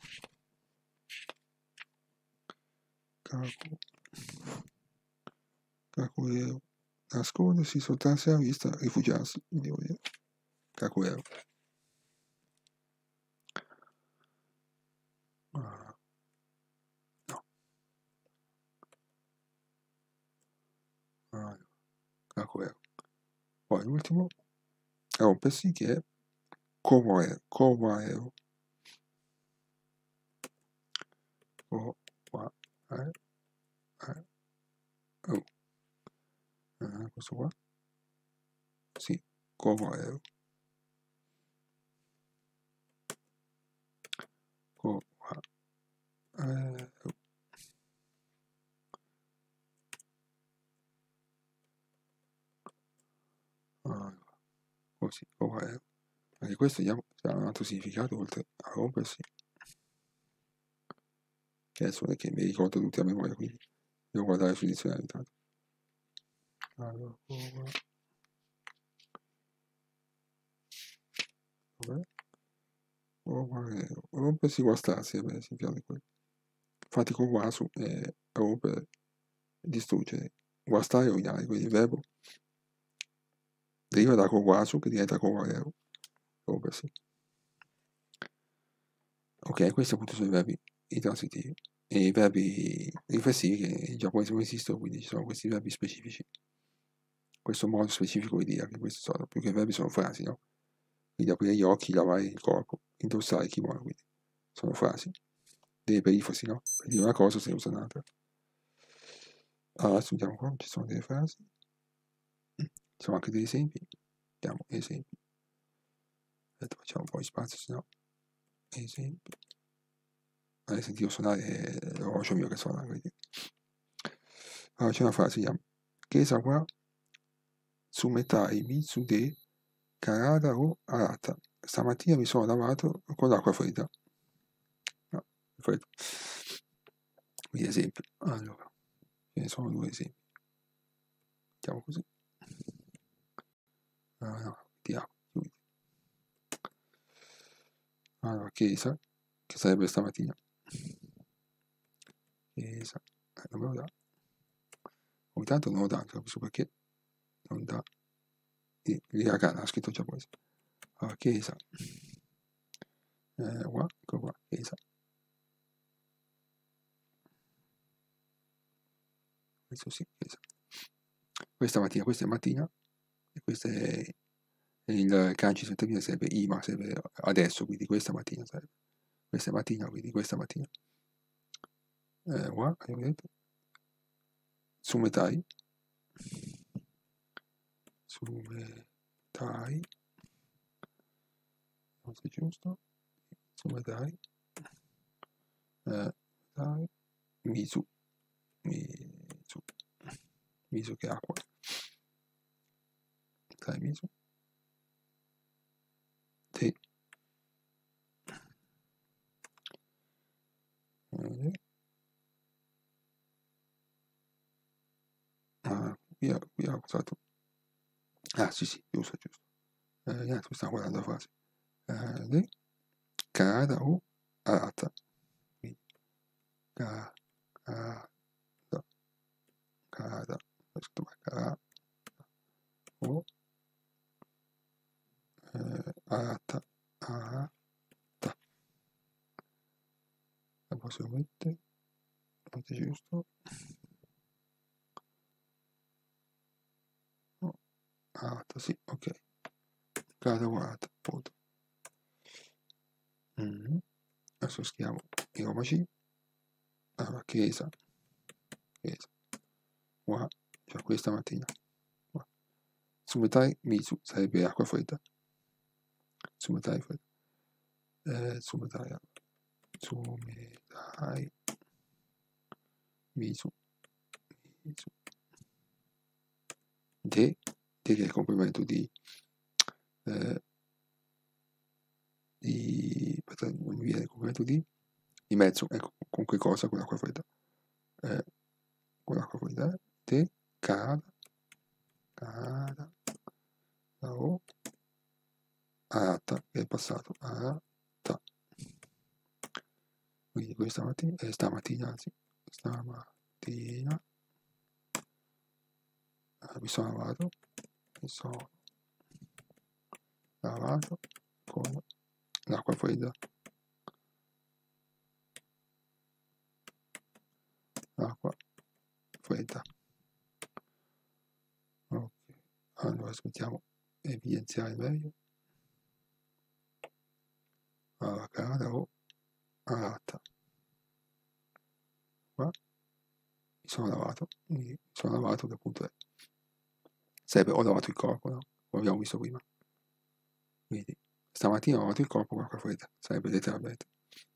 Kakureu. Nascondersi, sottrarsi alla vista, rifugiarsi. Devo dire. Kakureu. Kakureu. Poi l'ultimo, rompersi, che è kowaeu. Kowaeu. Questo qua? Sì, kowaeu. Così, kowaeu. Anche questo ha un altro significato oltre a rompersi. Che adesso non è che mi ricordo tutti a memoria, quindi devo guardare sul dizionario intanto. Allora, rompersi, guastarsi, vabbè, significato di quello. Infatti con wasu è rompere, distruggere. Guastare o rovinare, quindi il verbo deriva da kowasu che diventa kowaeu. Rompersi. Ok, questi appunto sono i verbi intransitivi. E i verbi riflessivi che in giapponese non esistono, quindi ci sono questi verbi specifici. Questo modo specifico di dire che questi sono, più che verbi sono frasi, no? Quindi aprire gli occhi, lavare il corpo, indossare il kimono, quindi sono frasi. Delle perifrasi, no? Per dire una cosa se ne usa un'altra. Allora, studiamo qua, ci sono delle frasi. Ci sono anche degli esempi. Vediamo esempi. Aspetta, facciamo un po' di spazio, se no. Esempi. Adesso sentivo suonare l'orologio mio che suona, quindi. Allora c'è una frase, vediamo. Kesa wa tsumetai mitsu de karada o arata. Stamattina mi sono lavato con l'acqua fredda. No, freddo. Quindi esempio. Allora. ce ne sono 2 esempi. Mettiamo così. No, vediamo, chiudi. Allora, chiesa, che sarebbe stamattina. Chiesa, non me lo dà. Ogni tanto non lo dà, non capisco perché. Non dà. Hiragana, ha scritto giapponese. Allora, chiesa. Qua, ecco qua, chiesa. Questo sì, chiesa. Questa mattina, questa è mattina, e questo è il kanji 7000, sarebbe ima, sarebbe adesso, quindi questa mattina sarebbe. Questa è mattina, quindi questa mattina. Qua, abbiamo detto. Sumetai. Sumetai. Non so se è giusto. Sumetai. Dai. Misu. Misu. Misu che è acqua. Dai, misu. Te. Qui ho usato. Ah, sì, giusto. Niente, mi stavo guardando la frase. De. Kada o arata. Quindi, kada. Kada. Ho scritto male. Kada. O. Arata. Arata. La posso mettere. Non è giusto. Arata, sì, ok. Kada o arata, appunto. Adesso scriviamo i romaci. Allora, chiesa. Qua, cioè questa mattina. Qua. Sumetai misu sarebbe acqua fredda. Sumetai fredda. Sumetai misu. De che è il complemento di aspetta, non mi viene il complemento di mezzo, ecco, con che cosa? Con l'acqua fredda. Con l'acqua fredda. Te, cada, la o, arata, che è passato, arata. Quindi stamattina, anzi, stamattina mi sono lavato con l'acqua fredda. L'acqua fredda. Ok, allora aspettiamo evidenziare meglio. Allora, cada o arata. Qua mi sono lavato che appunto è. Sarebbe ho lavato il corpo, no? Come abbiamo visto prima. Quindi stamattina ho lavato il corpo con l'acqua fredda, sarebbe letteralmente.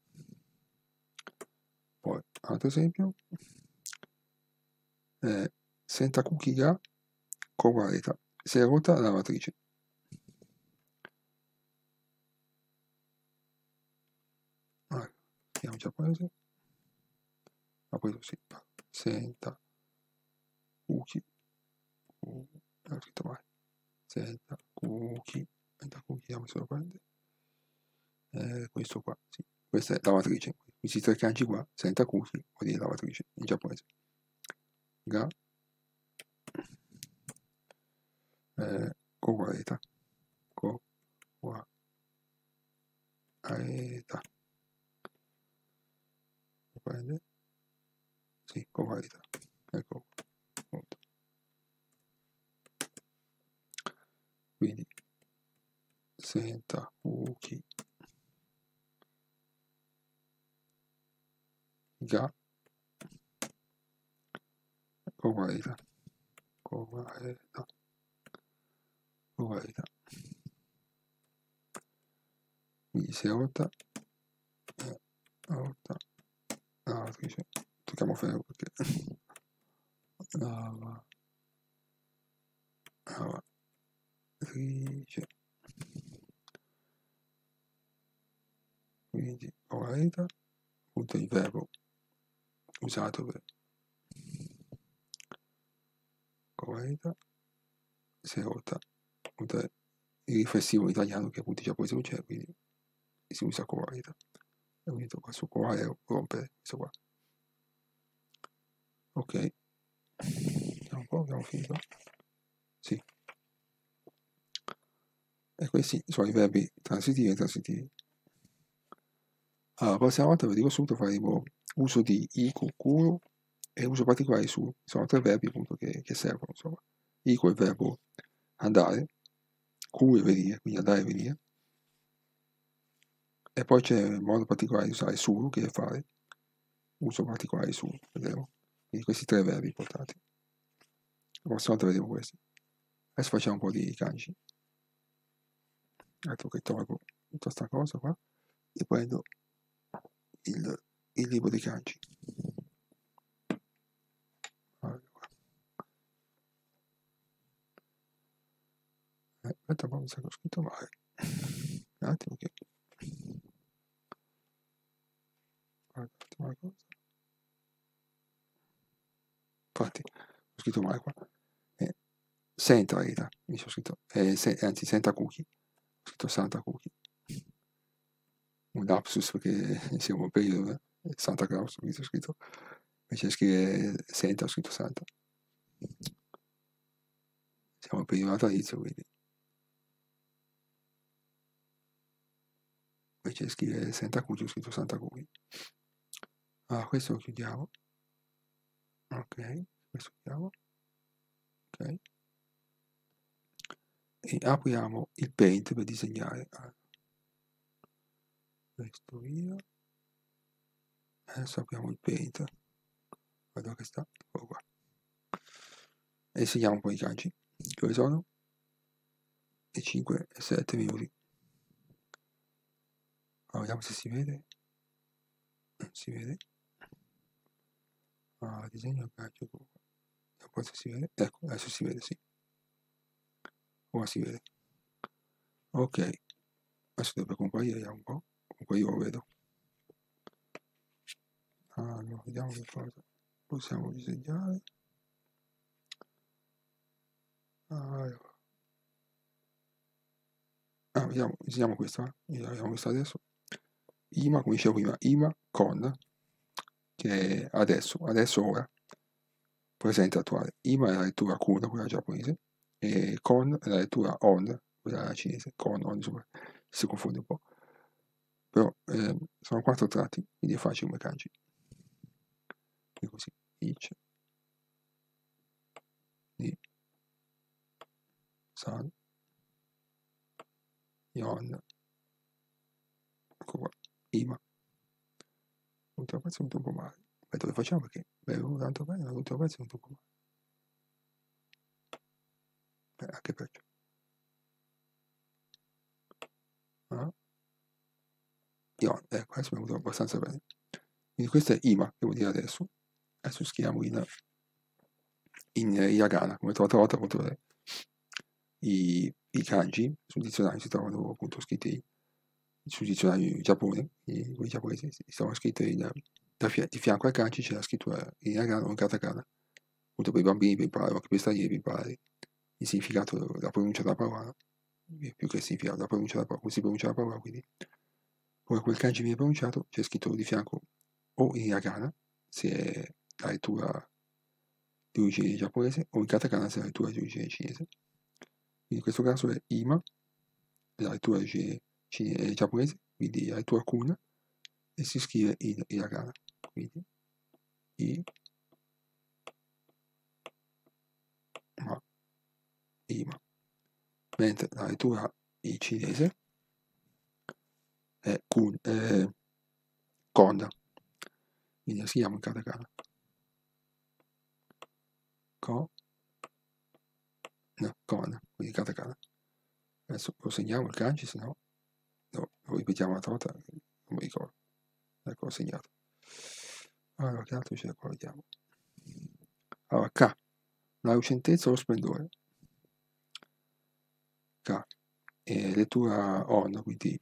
Poi, altro esempio. Sentakuki ga kowareta. Si è rotta la lavatrice. Allora, vediamo in giapponese. Ma poi sì. Sentakuki. Ho scritto male. Sentakuki. Vediamo se lo prende. Questo qua, sì. Questa è lavatrice. Questi 3 kanji qua, sentakuki, vuol dire lavatrice in giapponese. Ga. Kowareta. Kowareta. Lo prende? Sì, kowareta. Ecco. Appunto. Quindi sentakuki ga kowareta. Quindi si è rotta lavatrice. Tocchiamo ferro perché lavatrice. Quindi kowareta, appunto il verbo usato per Koweïta, Serota, appunto è il riflessivo in italiano che appunto in giapponese non c'è, quindi si usa Koweïta. È unito qua su Koweïta e rompere, questo qua. Ok, vediamo un po', abbiamo finito. Sì. E questi sono i verbi transitivi e intransitivi. Allora, la prossima volta vi dico subito faremo uso di iku, kuru e uso particolare su. Sono tre verbi appunto che servono, insomma. Iku è il verbo andare, kuru è venire, quindi andare e venire. E poi c'è il modo particolare di usare suru, che è fare. Uso particolare di suru, vedremo. Quindi questi tre verbi importanti. La prossima volta vedremo questi. Adesso facciamo un po' di kanji. Ecco che tolgo tutta questa cosa qua e prendo il libro dei kanji. Allora. Aspetta un po', mi sa che ho scritto male. Un attimo che... Guarda, un attimo una cosa. Infatti, ho scritto male qua. Senta, in realtà, mi sono scritto, anzi, Senta Cookie. Ho scritto Santa Cookie. Un lapsus perché siamo un periodo, Santa Claus, mi sono scritto. Invece di scrivere Senta, ho scritto Santa. Siamo un periodo natalizio, quindi. Invece di scrivere Santa Cookie, ho scritto Santa Cookie. Allora, questo lo chiudiamo. Ok, questo chiudiamo. Ok. E apriamo il Paint per disegnare. Questo via. Adesso apriamo il Paint. Guarda che sta. Eccolo qua. E segniamo un po' i kanji. Che ore sono? E 5 e 7 minuti. Allora, vediamo se si vede. Si vede. Disegno il kanji. Poi se si vede. Ecco, adesso si vede, sì. Ora si vede. Ok. Adesso dovrebbe comparire un po'. Comunque io lo vedo. Allora, vediamo che cosa possiamo disegnare. Allora. Vediamo, disegniamo questa. Vediamo questa adesso. Ima, come dicevo prima, Ima con, che è adesso, ora, presente attuale. Ima è la lettura kun, quella giapponese, e con è la lettura on, quella cinese. Con, on, insomma, si confonde un po'. Però sono 4 tratti, quindi è facile come kanji. E così, ich, ni, san, yon, ecco qua, Ima. L'ultima pezzo è venuto un po' male. Aspetta, lo facciamo perché è venuto tanto bene, ma l'ultima pezzo è venuto un po' male. Anche peggio. Yon, ecco, adesso mi è venuto abbastanza bene. Quindi questo è Ima, che vuol dire adesso. Adesso scriviamo in hiragana, come l'altra volta appunto i kanji sul dizionario si trovano appunto scritti sul dizionario in Giappone, quelli giapponesi si trovano scritti di fianco al kanji c'è la scrittura in hiragana o in katakana, appunto per i bambini per imparare, anche per i stranieri per imparare il significato, la pronuncia della parola, più che il significato, la pronuncia della parola, come si pronuncia la parola, quindi ora quel kanji viene pronunciato, c'è scritto di fianco o in hiragana, se è la lettura di origine giapponese, o in katakana se è la lettura di origine cinese. Quindi in questo caso è Ima, la lettura di origine giapponese, quindi la lettura kun, e si scrive in hiragana. Quindi Ima. Mentre la lettura in cinese è kon, quindi la scriviamo in katakana. Kon, quindi katakana. Adesso lo segniamo il kanji, se no lo ripetiamo un'altra volta, non mi ricordo. Ecco, l'ho segnato. Allora, che altro c'è qua? Vediamo. Allora, K, la lucentezza o lo splendore. K, lettura on, quindi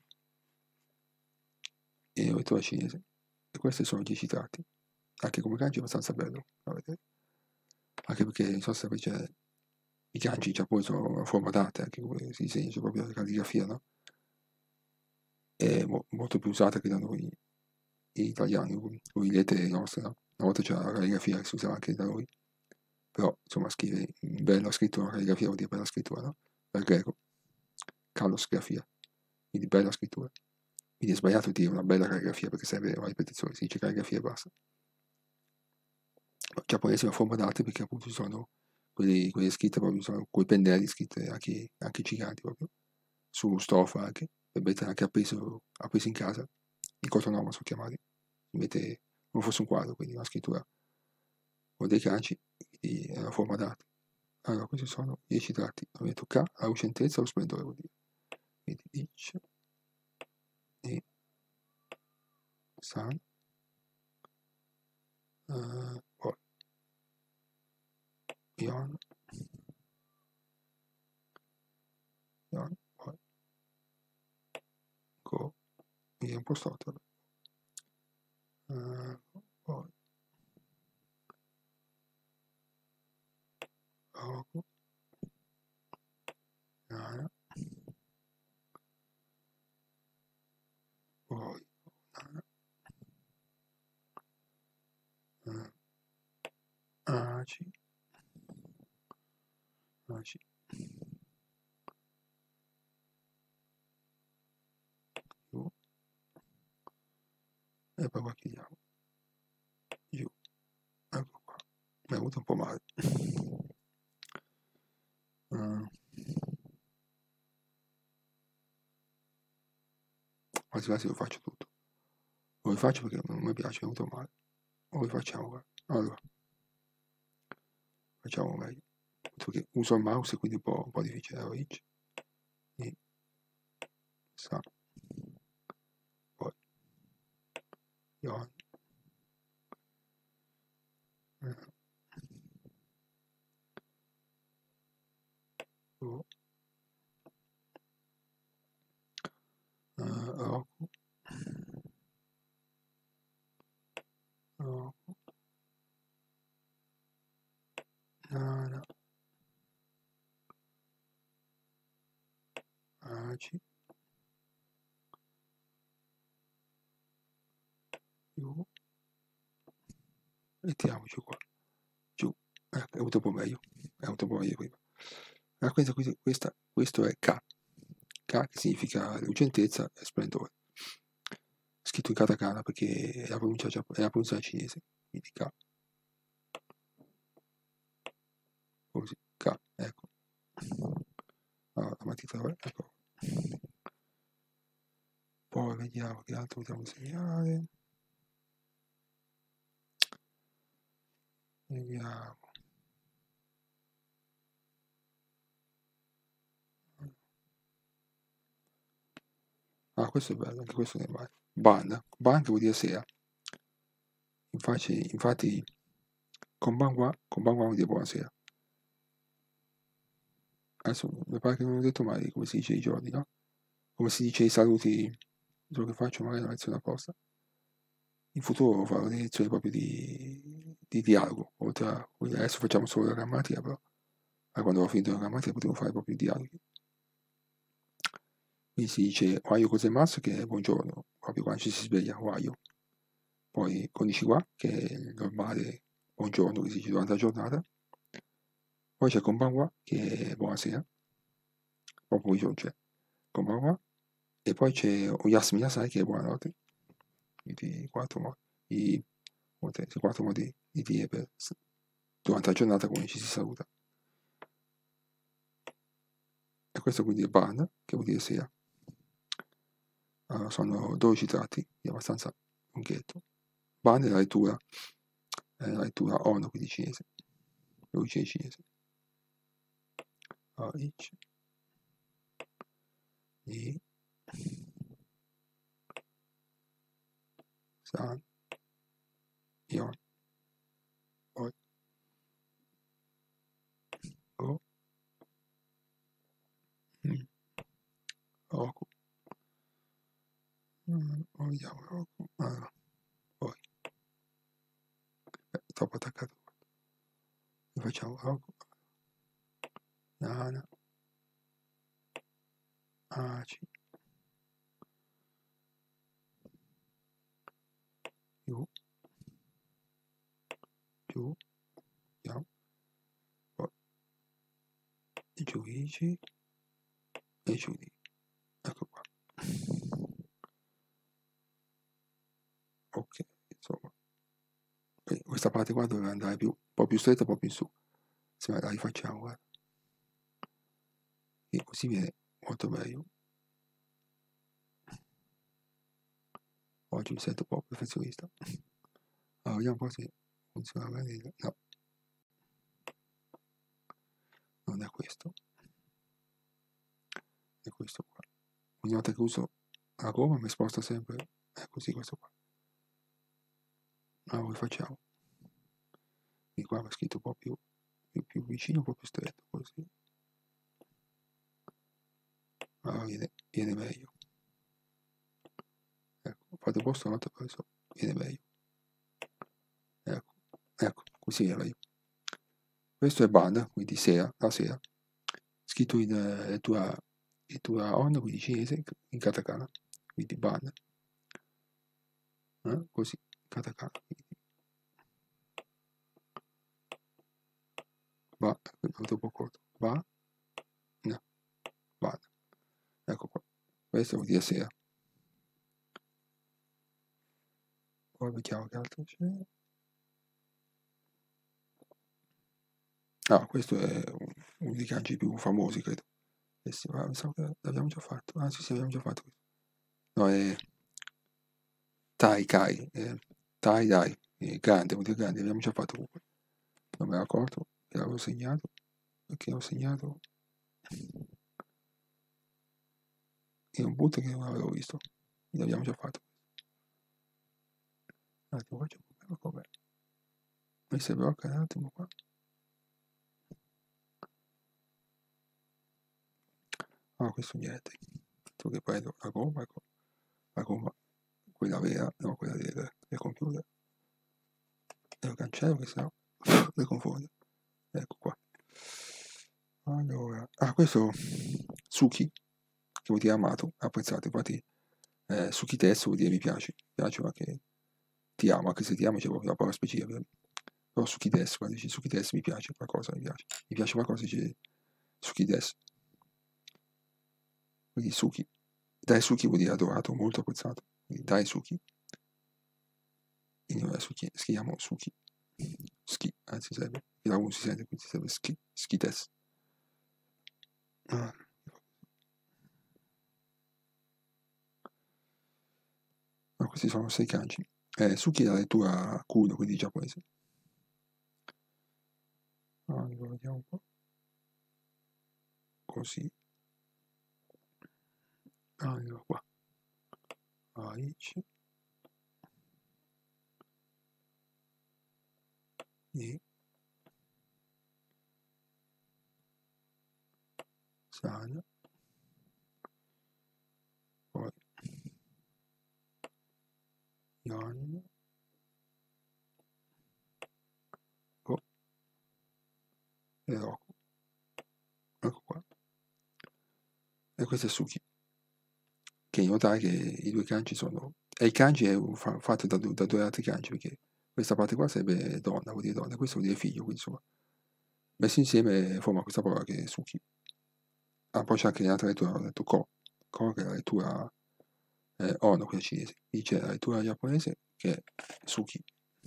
lettura cinese. E questi sono 10 tratti. Anche come kanji è abbastanza bello da vedere. Anche perché, non so se c'è i kanji giapponesi sono a forma d'arte, anche come si disegna, c'è proprio la calligrafia, no? È molto più usata che da noi gli italiani, con le lettere nostre, no? Una volta c'era la calligrafia che si usava anche da noi, però insomma scrive bella scrittura, calligrafia vuol dire bella scrittura, no? Dal greco, callosgrafia, quindi bella scrittura. Quindi è sbagliato dire una bella calligrafia perché serve una ripetizione, si dice calligrafia e basta. Il giapponese è una forma d'arte perché appunto ci sono quelle scritte proprio, sono quei pennelli scritte anche giganti proprio, su stoffa anche, per mettere anche appeso in casa, i kotonoma sono chiamati, si mette come fosse un quadro, quindi una scrittura con dei kanji, quindi è una forma d'arte. Allora, questi sono 10 tratti, ho detto K, la lucentezza, lo splendore vuol dire. Quindi Ich, e San, poi Yon, poi Go, quindi è un po' storto, poi Roku, Nana, poi Nana, Aci, Aci, Yu, e poi qua chiudiamo. Yu, ecco qua, mi è venuto un po' male. Quasi quasi lo faccio tutto. Lo rifaccio perché non mi piace, è venuto male. Lo rifacciamo qua. Allora, facciamo meglio. Perché uso il mouse e quindi un po' difficile. Allora, Ich, Ni, Sa, poi Yon, Ru, Roku, Roku, Nana, Aci, Yu, e tiriamoci qua. Giù. È venuto un po' meglio. È venuto un po' meglio prima. Allora, questo è K. K che significa lucentezza e splendore. Scritto in katakana perché è la pronuncia cinese. Quindi K. Così. K, ecco. Allora, la matita, ecco. Poi vediamo che altro dobbiamo segnare. Vediamo. Ah, questo è bello, anche questo ne vale. Ban che vuol dire sera. Infatti konbanwa vuol dire buonasera. Adesso mi pare che non ho detto mai come si dice i giorni, no? Come si dice i saluti, quello che faccio magari una lezione apposta. In futuro farò delle lezioni proprio di dialogo, adesso facciamo solo la grammatica, però quando ho finito la grammatica potevo fare proprio i dialoghi. Quindi si dice Ohayo gozaimasu che è buongiorno, proprio quando ci si sveglia, Ohayo. Poi konnichiwa che è il normale buongiorno che si dice durante la giornata. Poi c'è konbanwa che è buonasera, proprio buongiorno c'è konbanwa. E poi c'è Oyasumi Nasai che è buonanotte. Quindi quattro modi di dire durante la giornata come ci si saluta. E questo quindi è Ban, che vuol dire sera. Allora, sono 12 tratti, è abbastanza lunghetto. Ban è la lettura On, quindi cinese, l'origine cinese. Allora, Ich, Ni, San, Yon, poi Go, Roku, vediamo Roku, allora, poi, troppo attaccato, facciamo Roku, nana, aci, giù, giù, andiamo, poi giudici e giudici, ecco qua. Ok, insomma, questa parte qua doveva andare un po' più stretta, un po' più in su. Se la rifacciamo, guarda. E così viene molto meglio. Oggi mi sento un po' perfezionista. Allora, vediamo un po' se funziona bene. No, non è questo. È questo qua. Ogni volta che uso la gomma mi sposta sempre. È così questo qua. Allora, rifacciamo. Di qua va scritto un po' più vicino, un po' più stretto, così. Allora viene meglio. Ecco, fate posto un'altra cosa, viene meglio. Ecco, così è meglio. Questo è banda, quindi sera, la sera. Scritto in tua on, quindi cinese, in katakana, quindi banda. Così, katakana. Va, dopo corto. Va, no, banda. Ecco qua. Questo vuol dire sera. Poi vediamo che altro c'è. Ah, questo è uno dei kanji più famosi, credo. Sì, ma mi sa che l'abbiamo già fatto. Ah, sì, abbiamo già fatto questo. No, è Tai-Kai, Tai-Dai, grande, vuol dire grande, abbiamo già fatto comunque. Non me la ricordo, che l'avevo segnato, perché l'ho segnato in un punto che non avevo visto. Quindi l'abbiamo già fatto. Un attimo, faccio un problema com'è. Mi si blocca un attimo qua. Ah, questo niente. Tu che prendo la gomma, ecco. La gomma, quella vera, no, quella del computer. E lo cancello che sennò le confondo. Ecco qua. Allora, questo Suki, che vuol dire amato, apprezzato, infatti Suki Test vuol dire mi piace ma che ti amo, anche se ti amo c'è proprio la parola specifica, però Suki Test, quando dici Suki Test mi piace qualcosa, mi piace qualcosa, dice Suki Test, quindi Suki, Daisuki vuol dire adorato, molto apprezzato, quindi Daisuki, quindi Suki, scriviamo Suki, Ski, anzi serve, la U si sente, quindi serve Ski Test. Questi sono 6 kanji. Suki è la lettura Kudo, quindi giapponese. Allora, vediamo un po'. Così. Allora, qua. Aichi. E. Sana. Poi. Yon. Go. E Roku. Ecco qua. E questo è Suki. Che notai che i due kanji sono... E il kanji è fatto da due altri kanji, perché questa parte qua sarebbe donna, vuol dire donna, questo vuol dire figlio, quindi insomma... Messi insieme forma questa parola che è Suki. Poi c'è anche l'altra lettura, ho detto Ko. Ko che è la lettura Ono, quella cinese. Quindi c'è la lettura giapponese che è Suki.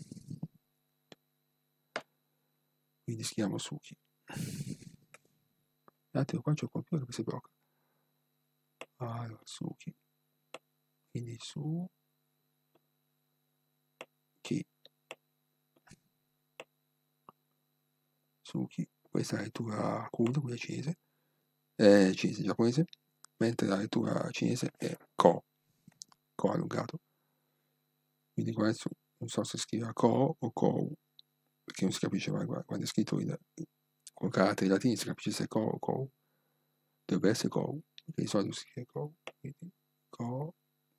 Quindi scriviamo Suki. Un attimo, qua c'è il computer che si blocca. Allora, Suki. Quindi su... Chi. Suki. Questa è la lettura Kudo, quella cinese. Cinese, giapponese. Mentre la lettura cinese è Ko. Ko allungato. Quindi qua adesso non so se scrive Ko o Kou. Perché non si capisce mai quando è scritto con caratteri latini, si capisce se è Ko o Kou. Dovrebbe essere Kou. Perché di solito si scrive Kou. Quindi Ko.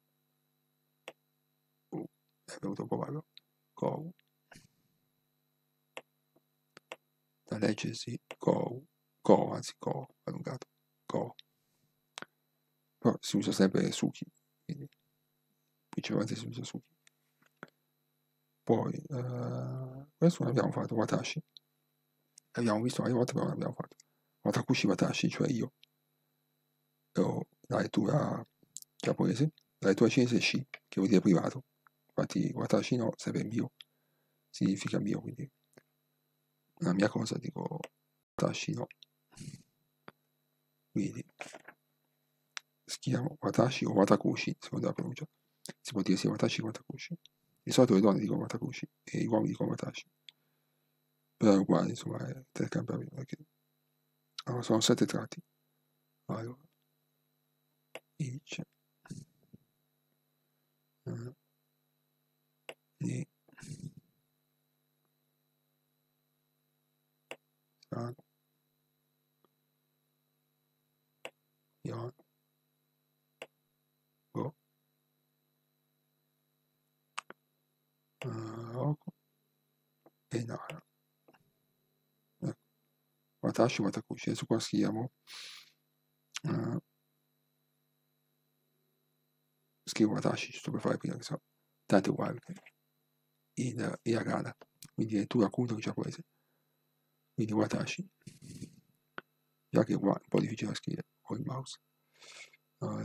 È venuto un po' male. Kou. Da leggersi Kou. Ko, anzi Ko, allungato, Ko. Però si usa sempre Suki, quindi principalmente si usa Suki. Poi, questo non abbiamo fatto, Watashi. Abbiamo visto varie volte, però non abbiamo fatto. Watakushi Watashi, cioè io. La lettura giapponese. La lettura cinese è Shi, che vuol dire privato. Infatti Watashi no, serve mio. Significa mio, quindi la mia cosa dico Watashi no. Quindi scriviamo Watashi o Watakushi, secondo la pronuncia. Si può dire sia Watashi o Watakushi. Di solito le donne dicono Watakushi e gli uomini dicono Watashi. Però è uguale, insomma, è intercambiabile. Perché... Allora, sono 7 tratti. Allora, each, ni, san, yon, go, roku e nara. Ecco. Watashi, Watakushi. Adesso qua scriviamo scrivo Watashi, giusto per fare prima che so. Tanto è uguale in hiragana, quindi è tu acuto in giapponese. Quindi Watashi, già che è un po' difficile da scrivere con il mouse. Allora,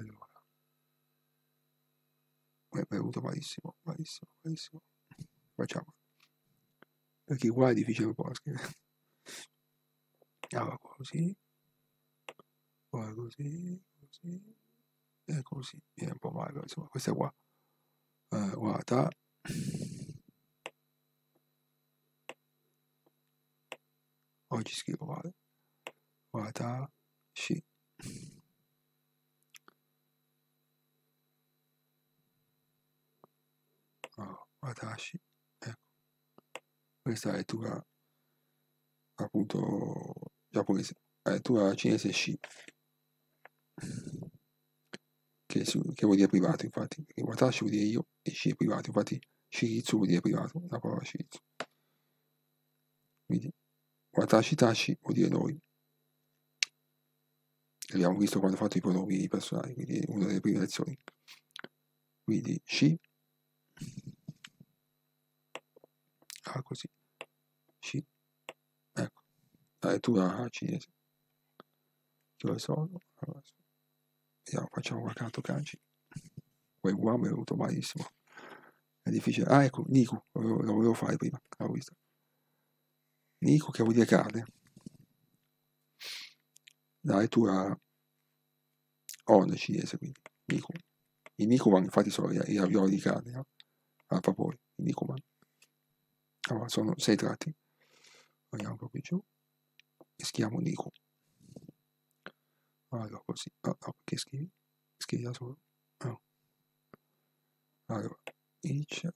è venuto malissimo. Facciamo. Perché qua è difficile un po' da scrivere. Allora, così, poi così, e così. Viene un po' male, però insomma, questa è qua. Wata. Oggi scrivo male. Watashi. Watashi. Ecco. Questa è la lettura appunto giapponese. La lettura cinese Shi. Che vuol dire privato, infatti. Perché Watashi vuol dire io e Shi è privato. Infatti Shiritsu vuol dire privato, la parola Shiritsu. Quindi Watashi Tashi vuol dire noi. Abbiamo visto quando ho fatto i pronomi personali, quindi una delle prime lezioni. Quindi Shi, così, Shi, ecco, la lettura cinese. Che ore sono? Allora, vediamo, facciamo qualche altro kanji. Quel guam è venuto malissimo. È difficile. Ah, ecco, Niku, lo volevo fare prima, l'avevo visto. Niku che vuol dire carne. La lettura on cinese, quindi, Niku. I Nikuman infatti sono i ravioli di carne, no? Al vapore, i Nikuman. Allora, sono 6 tratti. Andiamo un po' più giù. E scriviamo Niku. Allora, così. No, perché scrivi? Scrivi da solo. No. Allora, each.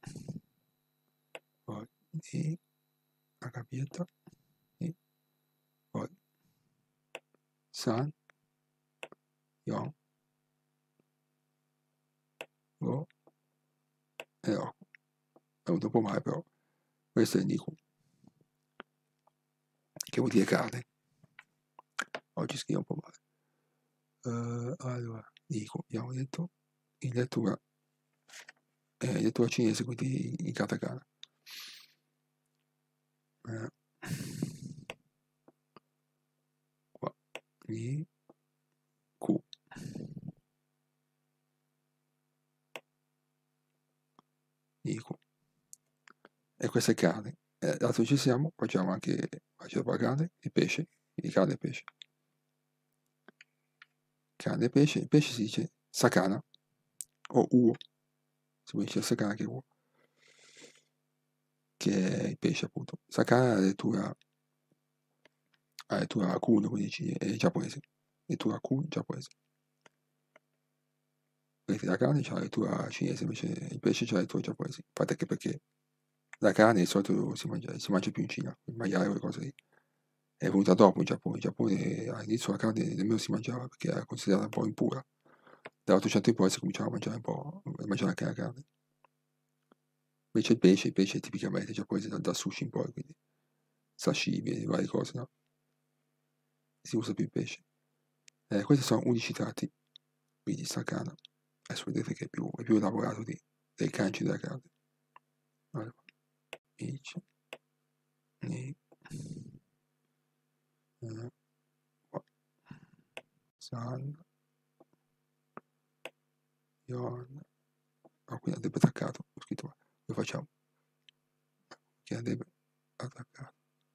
Poi, ni. La capietta. Ni. Poi, san. Yon. Go. E roku. È un po' male però. Questo è il Niku. Che vuol dire carne. Oggi scrivo un po' male. Allora, Niku, abbiamo detto. In lettura cinese, quindi in katakana. Qua. Ni. Ku. Niku. E questa è carne. Dato ci siamo, facciamo anche carne e pesce. Quindi carne e pesce. Carne e pesce. Il pesce si dice sakana o uo. Si può dire sakana che uo. Che è il pesce appunto. Sakana è la lettura kun, quindi è giapponese. Lettura kun giapponese. Vedete, la carne c'è la lettura cinese, invece il pesce c'è la lettura giapponese. Infatti anche perché la carne di solito si mangia più in Cina, il maiale quelle cose lì. È venuta dopo in Giappone. In Giappone all'inizio la carne nemmeno si mangiava perché era considerata un po' impura. Dall'800 in poi si cominciava a mangiare anche la carne. Invece il pesce è tipicamente giapponese dal sushi in poi, quindi sashimi e varie cose, no? si usa più il pesce. Questi sono unicitati, quindi sakana. Adesso vedete che è più elaborato dei kanji della carne. Allora, ichi, ni, wa, san, yon. Qui andrebbe attaccato, ho scritto qua. Lo facciamo. Che andrebbe attaccato.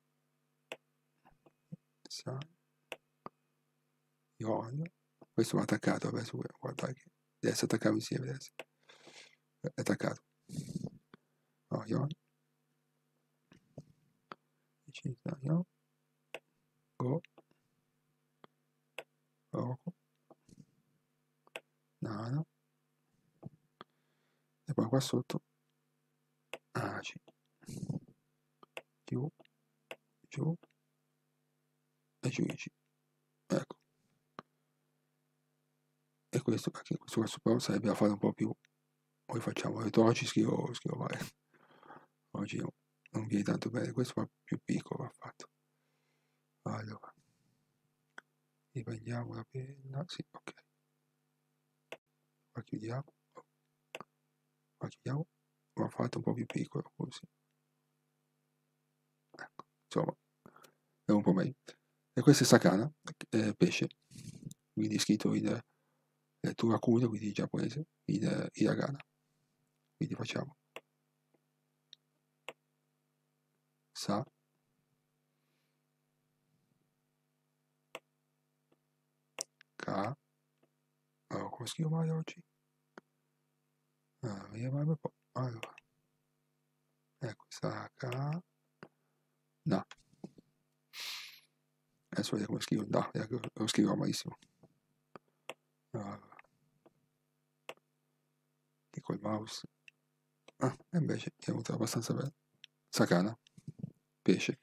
San, yon. Questo va attaccato, adesso guardate che deve essere attaccato insieme adesso. È attaccato. No, yon. Yon. Go. Roku. Nana. E poi qua sotto Aci. Giù. Giù. E giudici. Ecco. E questo qua sopra sarebbe da fare un po' più. Poi facciamo, ho detto oggi scrivo male. Oggi non viene tanto bene, questo va più piccolo, va fatto. Allora, riprendiamo la penna, sì, ok. Qua chiudiamo, va fatto un po' più piccolo, così. Ecco, insomma, è un po' meglio. E questo è sakana, pesce, quindi scritto in Turakudo, quindi in giapponese, in hiragana. Quindi facciamo sa, ka, allora, come scrivo male oggi? Vediamo un po', allora, ecco, sakana, adesso vediamo come scrivo, no, lo scrivo malissimo. E col mouse. E invece è venuto abbastanza bene. Sakana, pesce.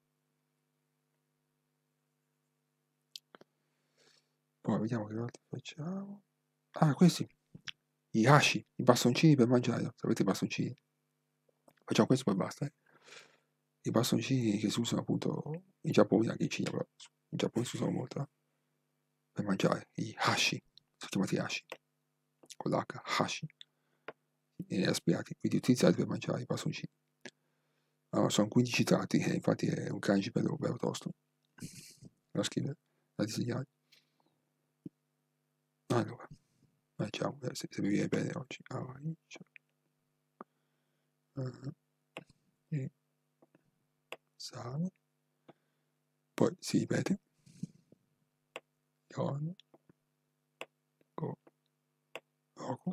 Poi vediamo che altro facciamo. Questi, i hashi, i bastoncini per mangiare. Sapete i bastoncini? Facciamo questo poi basta. I bastoncini che si usano appunto in Giappone, anche in Cina, però in Giappone si usano molto per mangiare. I hashi, sono chiamati hashi, con l'H, hashi, aspirati, quindi utilizzati per mangiare i bastoncini. Allora, sono 15 tratti, infatti è un kanji bello tosto da scrivere, da disegnare. Allora, facciamo, se mi viene bene oggi. Allora, e sale, poi si ripete, yon, go, roku,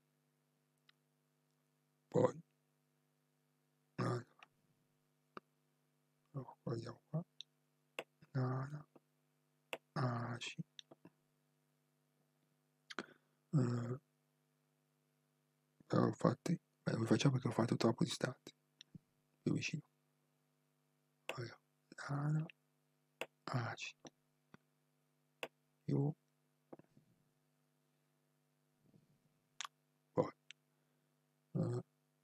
poi, allora, guardiamo qua, nana, ashi, però ho fatti, lo facciamo perché ho fatto troppo distante, più vicino. Allora, nana, ashi, yu, poi, un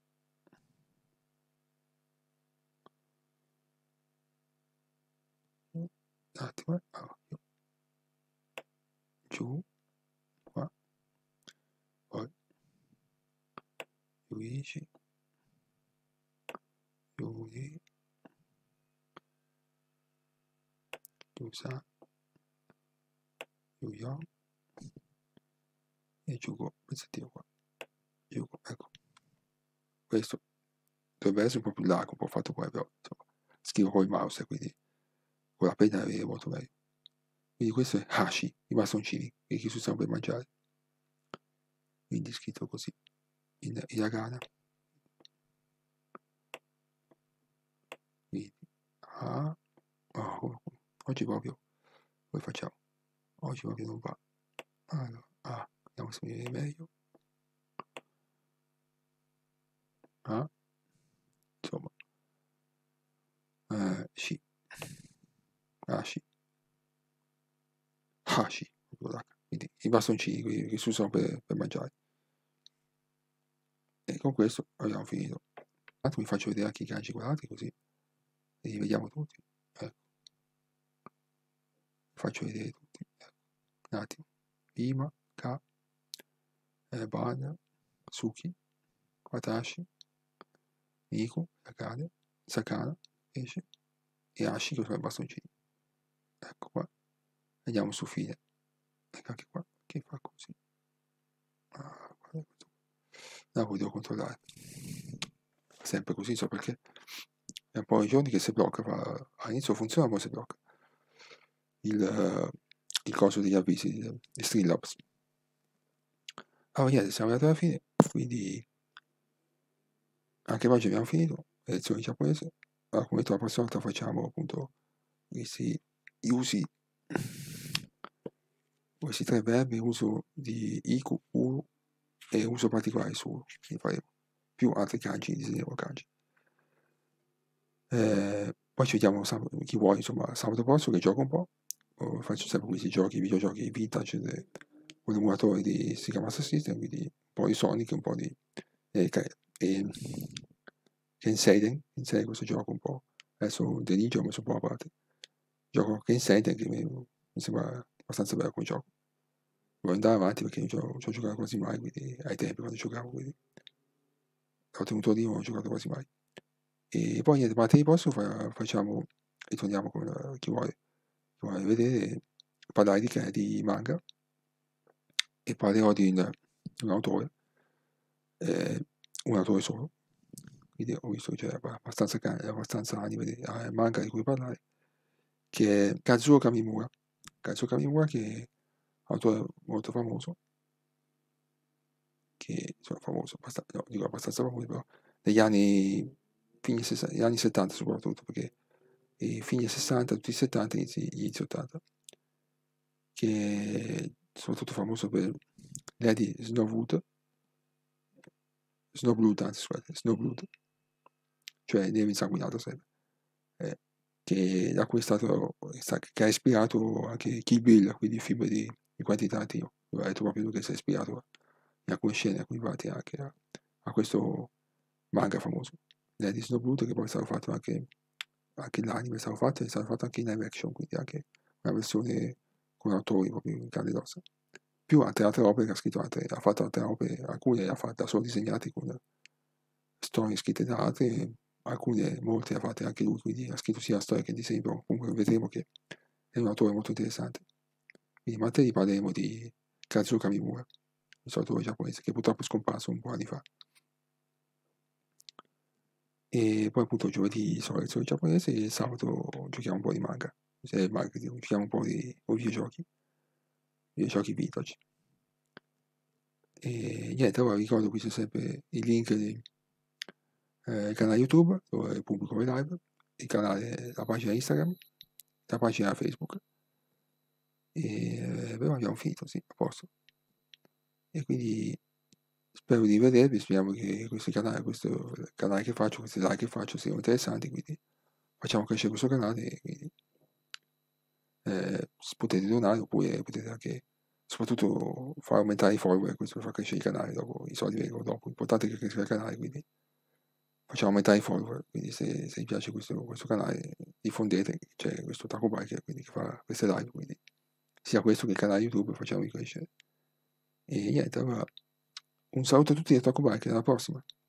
attimo, allora, giù, qua, poi, yuichi, yuri, yusa, yuyon, e giugo, pezzettino qua, giugo, ecco. Questo dovrebbe essere un po' più largo, un po' fatto qua, però insomma, scrivo con il mouse, quindi con la penna viene molto meglio. Quindi questo è hashi, i bastoncini, che si usano per mangiare. Quindi scritto così, in hiragana. Quindi, oggi proprio, poi facciamo, oggi proprio non va. Allora, vediamo se mi viene meglio. Insomma, shi, hashi, hashi, quindi i bastoncini che si usano per mangiare. E con questo abbiamo finito. Tanto vi faccio vedere anche i kanji quadrati così li vediamo tutti. Ecco. faccio vedere tutti, un attimo, Ima, Ka, Ban, Suki, Watashi, Niku, Akane, Sakana, esce, e Ashi che sono i bastoncini. Ecco qua, andiamo su fine, ecco anche qua, che fa così. Ah, guarda questo. No, poi devo controllare. Sempre così, so perché è un po' i giorni che si blocca, all'inizio funziona, poi si blocca. Il coso degli avvisi, di Streamlabs. Allora niente, siamo arrivati alla fine, quindi anche oggi abbiamo finito, lezioni giapponese. Allora, come detto, la prossima volta facciamo appunto questi questi tre verbi, uso di iku, uru e uso particolare su uru, quindi faremo più altri kanji, disegneremo kanji. Poi ci vediamo chi vuole, insomma, sabato prossimo che gioco un po', faccio sempre questi giochi, videogiochi vintage con emulatori di Sega Master System, quindi un po' di Sonic, un po' di Kenseiden, questo gioco un po', adesso The Ninja ho messo un po' a parte, gioco Kenseiden che mi sembra abbastanza bello come gioco, devo andare avanti perché non ci ho giocato quasi mai, quindi ai tempi quando giocavo, quindi l'ho tenuto lì, non ho giocato quasi mai. E poi niente, martedì prossimo facciamo, ritorniamo con chi vuole vedere, parlare di manga, e parlerò di un autore, un autore solo, quindi ho visto che c'è abbastanza anime manga di cui parlare, che è Kazuo Kamimura. Kazuo Kamimura che è un autore molto famoso, che sono famoso, no, dico abbastanza famoso, però negli anni, gli anni 70 soprattutto, perché fine 60, tutti i 70, inizi 80, che è soprattutto famoso per Lady Snowblood, anzi scusate, Snowblood, cioè neve insanguinato sempre, da cui è stato, che ha ispirato anche Kill Bill, quindi il film di Quentin Tarantino. Ho detto proprio lui che si è ispirato in alcune scene accurate anche a questo manga famoso, Lady Snowblood, che poi è stato fatto anche l'anime, è stato fatto anche in live action, quindi anche una versione con autori proprio in carne ed ossa. Più altre opere che ha scritto, ha fatto altre opere, alcune le ha fatte da solo disegnate con storie scritte da altri, molte le ha fatte anche lui, quindi ha scritto sia storie che disegni, però comunque vedremo che è un autore molto interessante. Quindi martedì parleremo di Kazuo Kamimura, il suo autore giapponese, che purtroppo è scomparso un po' anni fa. E poi appunto giovedì sono lezioni giapponese e il sabato giochiamo un po' di manga, giochiamo un po' di videogiochi vintage. E niente, allora ricordo qui c'è sempre il link del canale YouTube dove pubblico le live, la pagina Instagram, la pagina Facebook. E però abbiamo finito, sì, a posto. E quindi spero di vedervi, speriamo che questo canale che faccio, queste live che faccio siano interessanti, quindi facciamo crescere questo canale e quindi potete donare oppure potete anche soprattutto far aumentare i follower, questo fa crescere il canale, dopo i soldi vengono dopo, l'importante è che cresca il canale, quindi facciamo aumentare i follower, quindi se vi piace questo canale diffondete, c'è questo Taco Biker quindi che fa queste live, quindi sia questo che il canale YouTube facciamo crescere. E niente, allora un saluto a tutti da Taco Biker, alla prossima!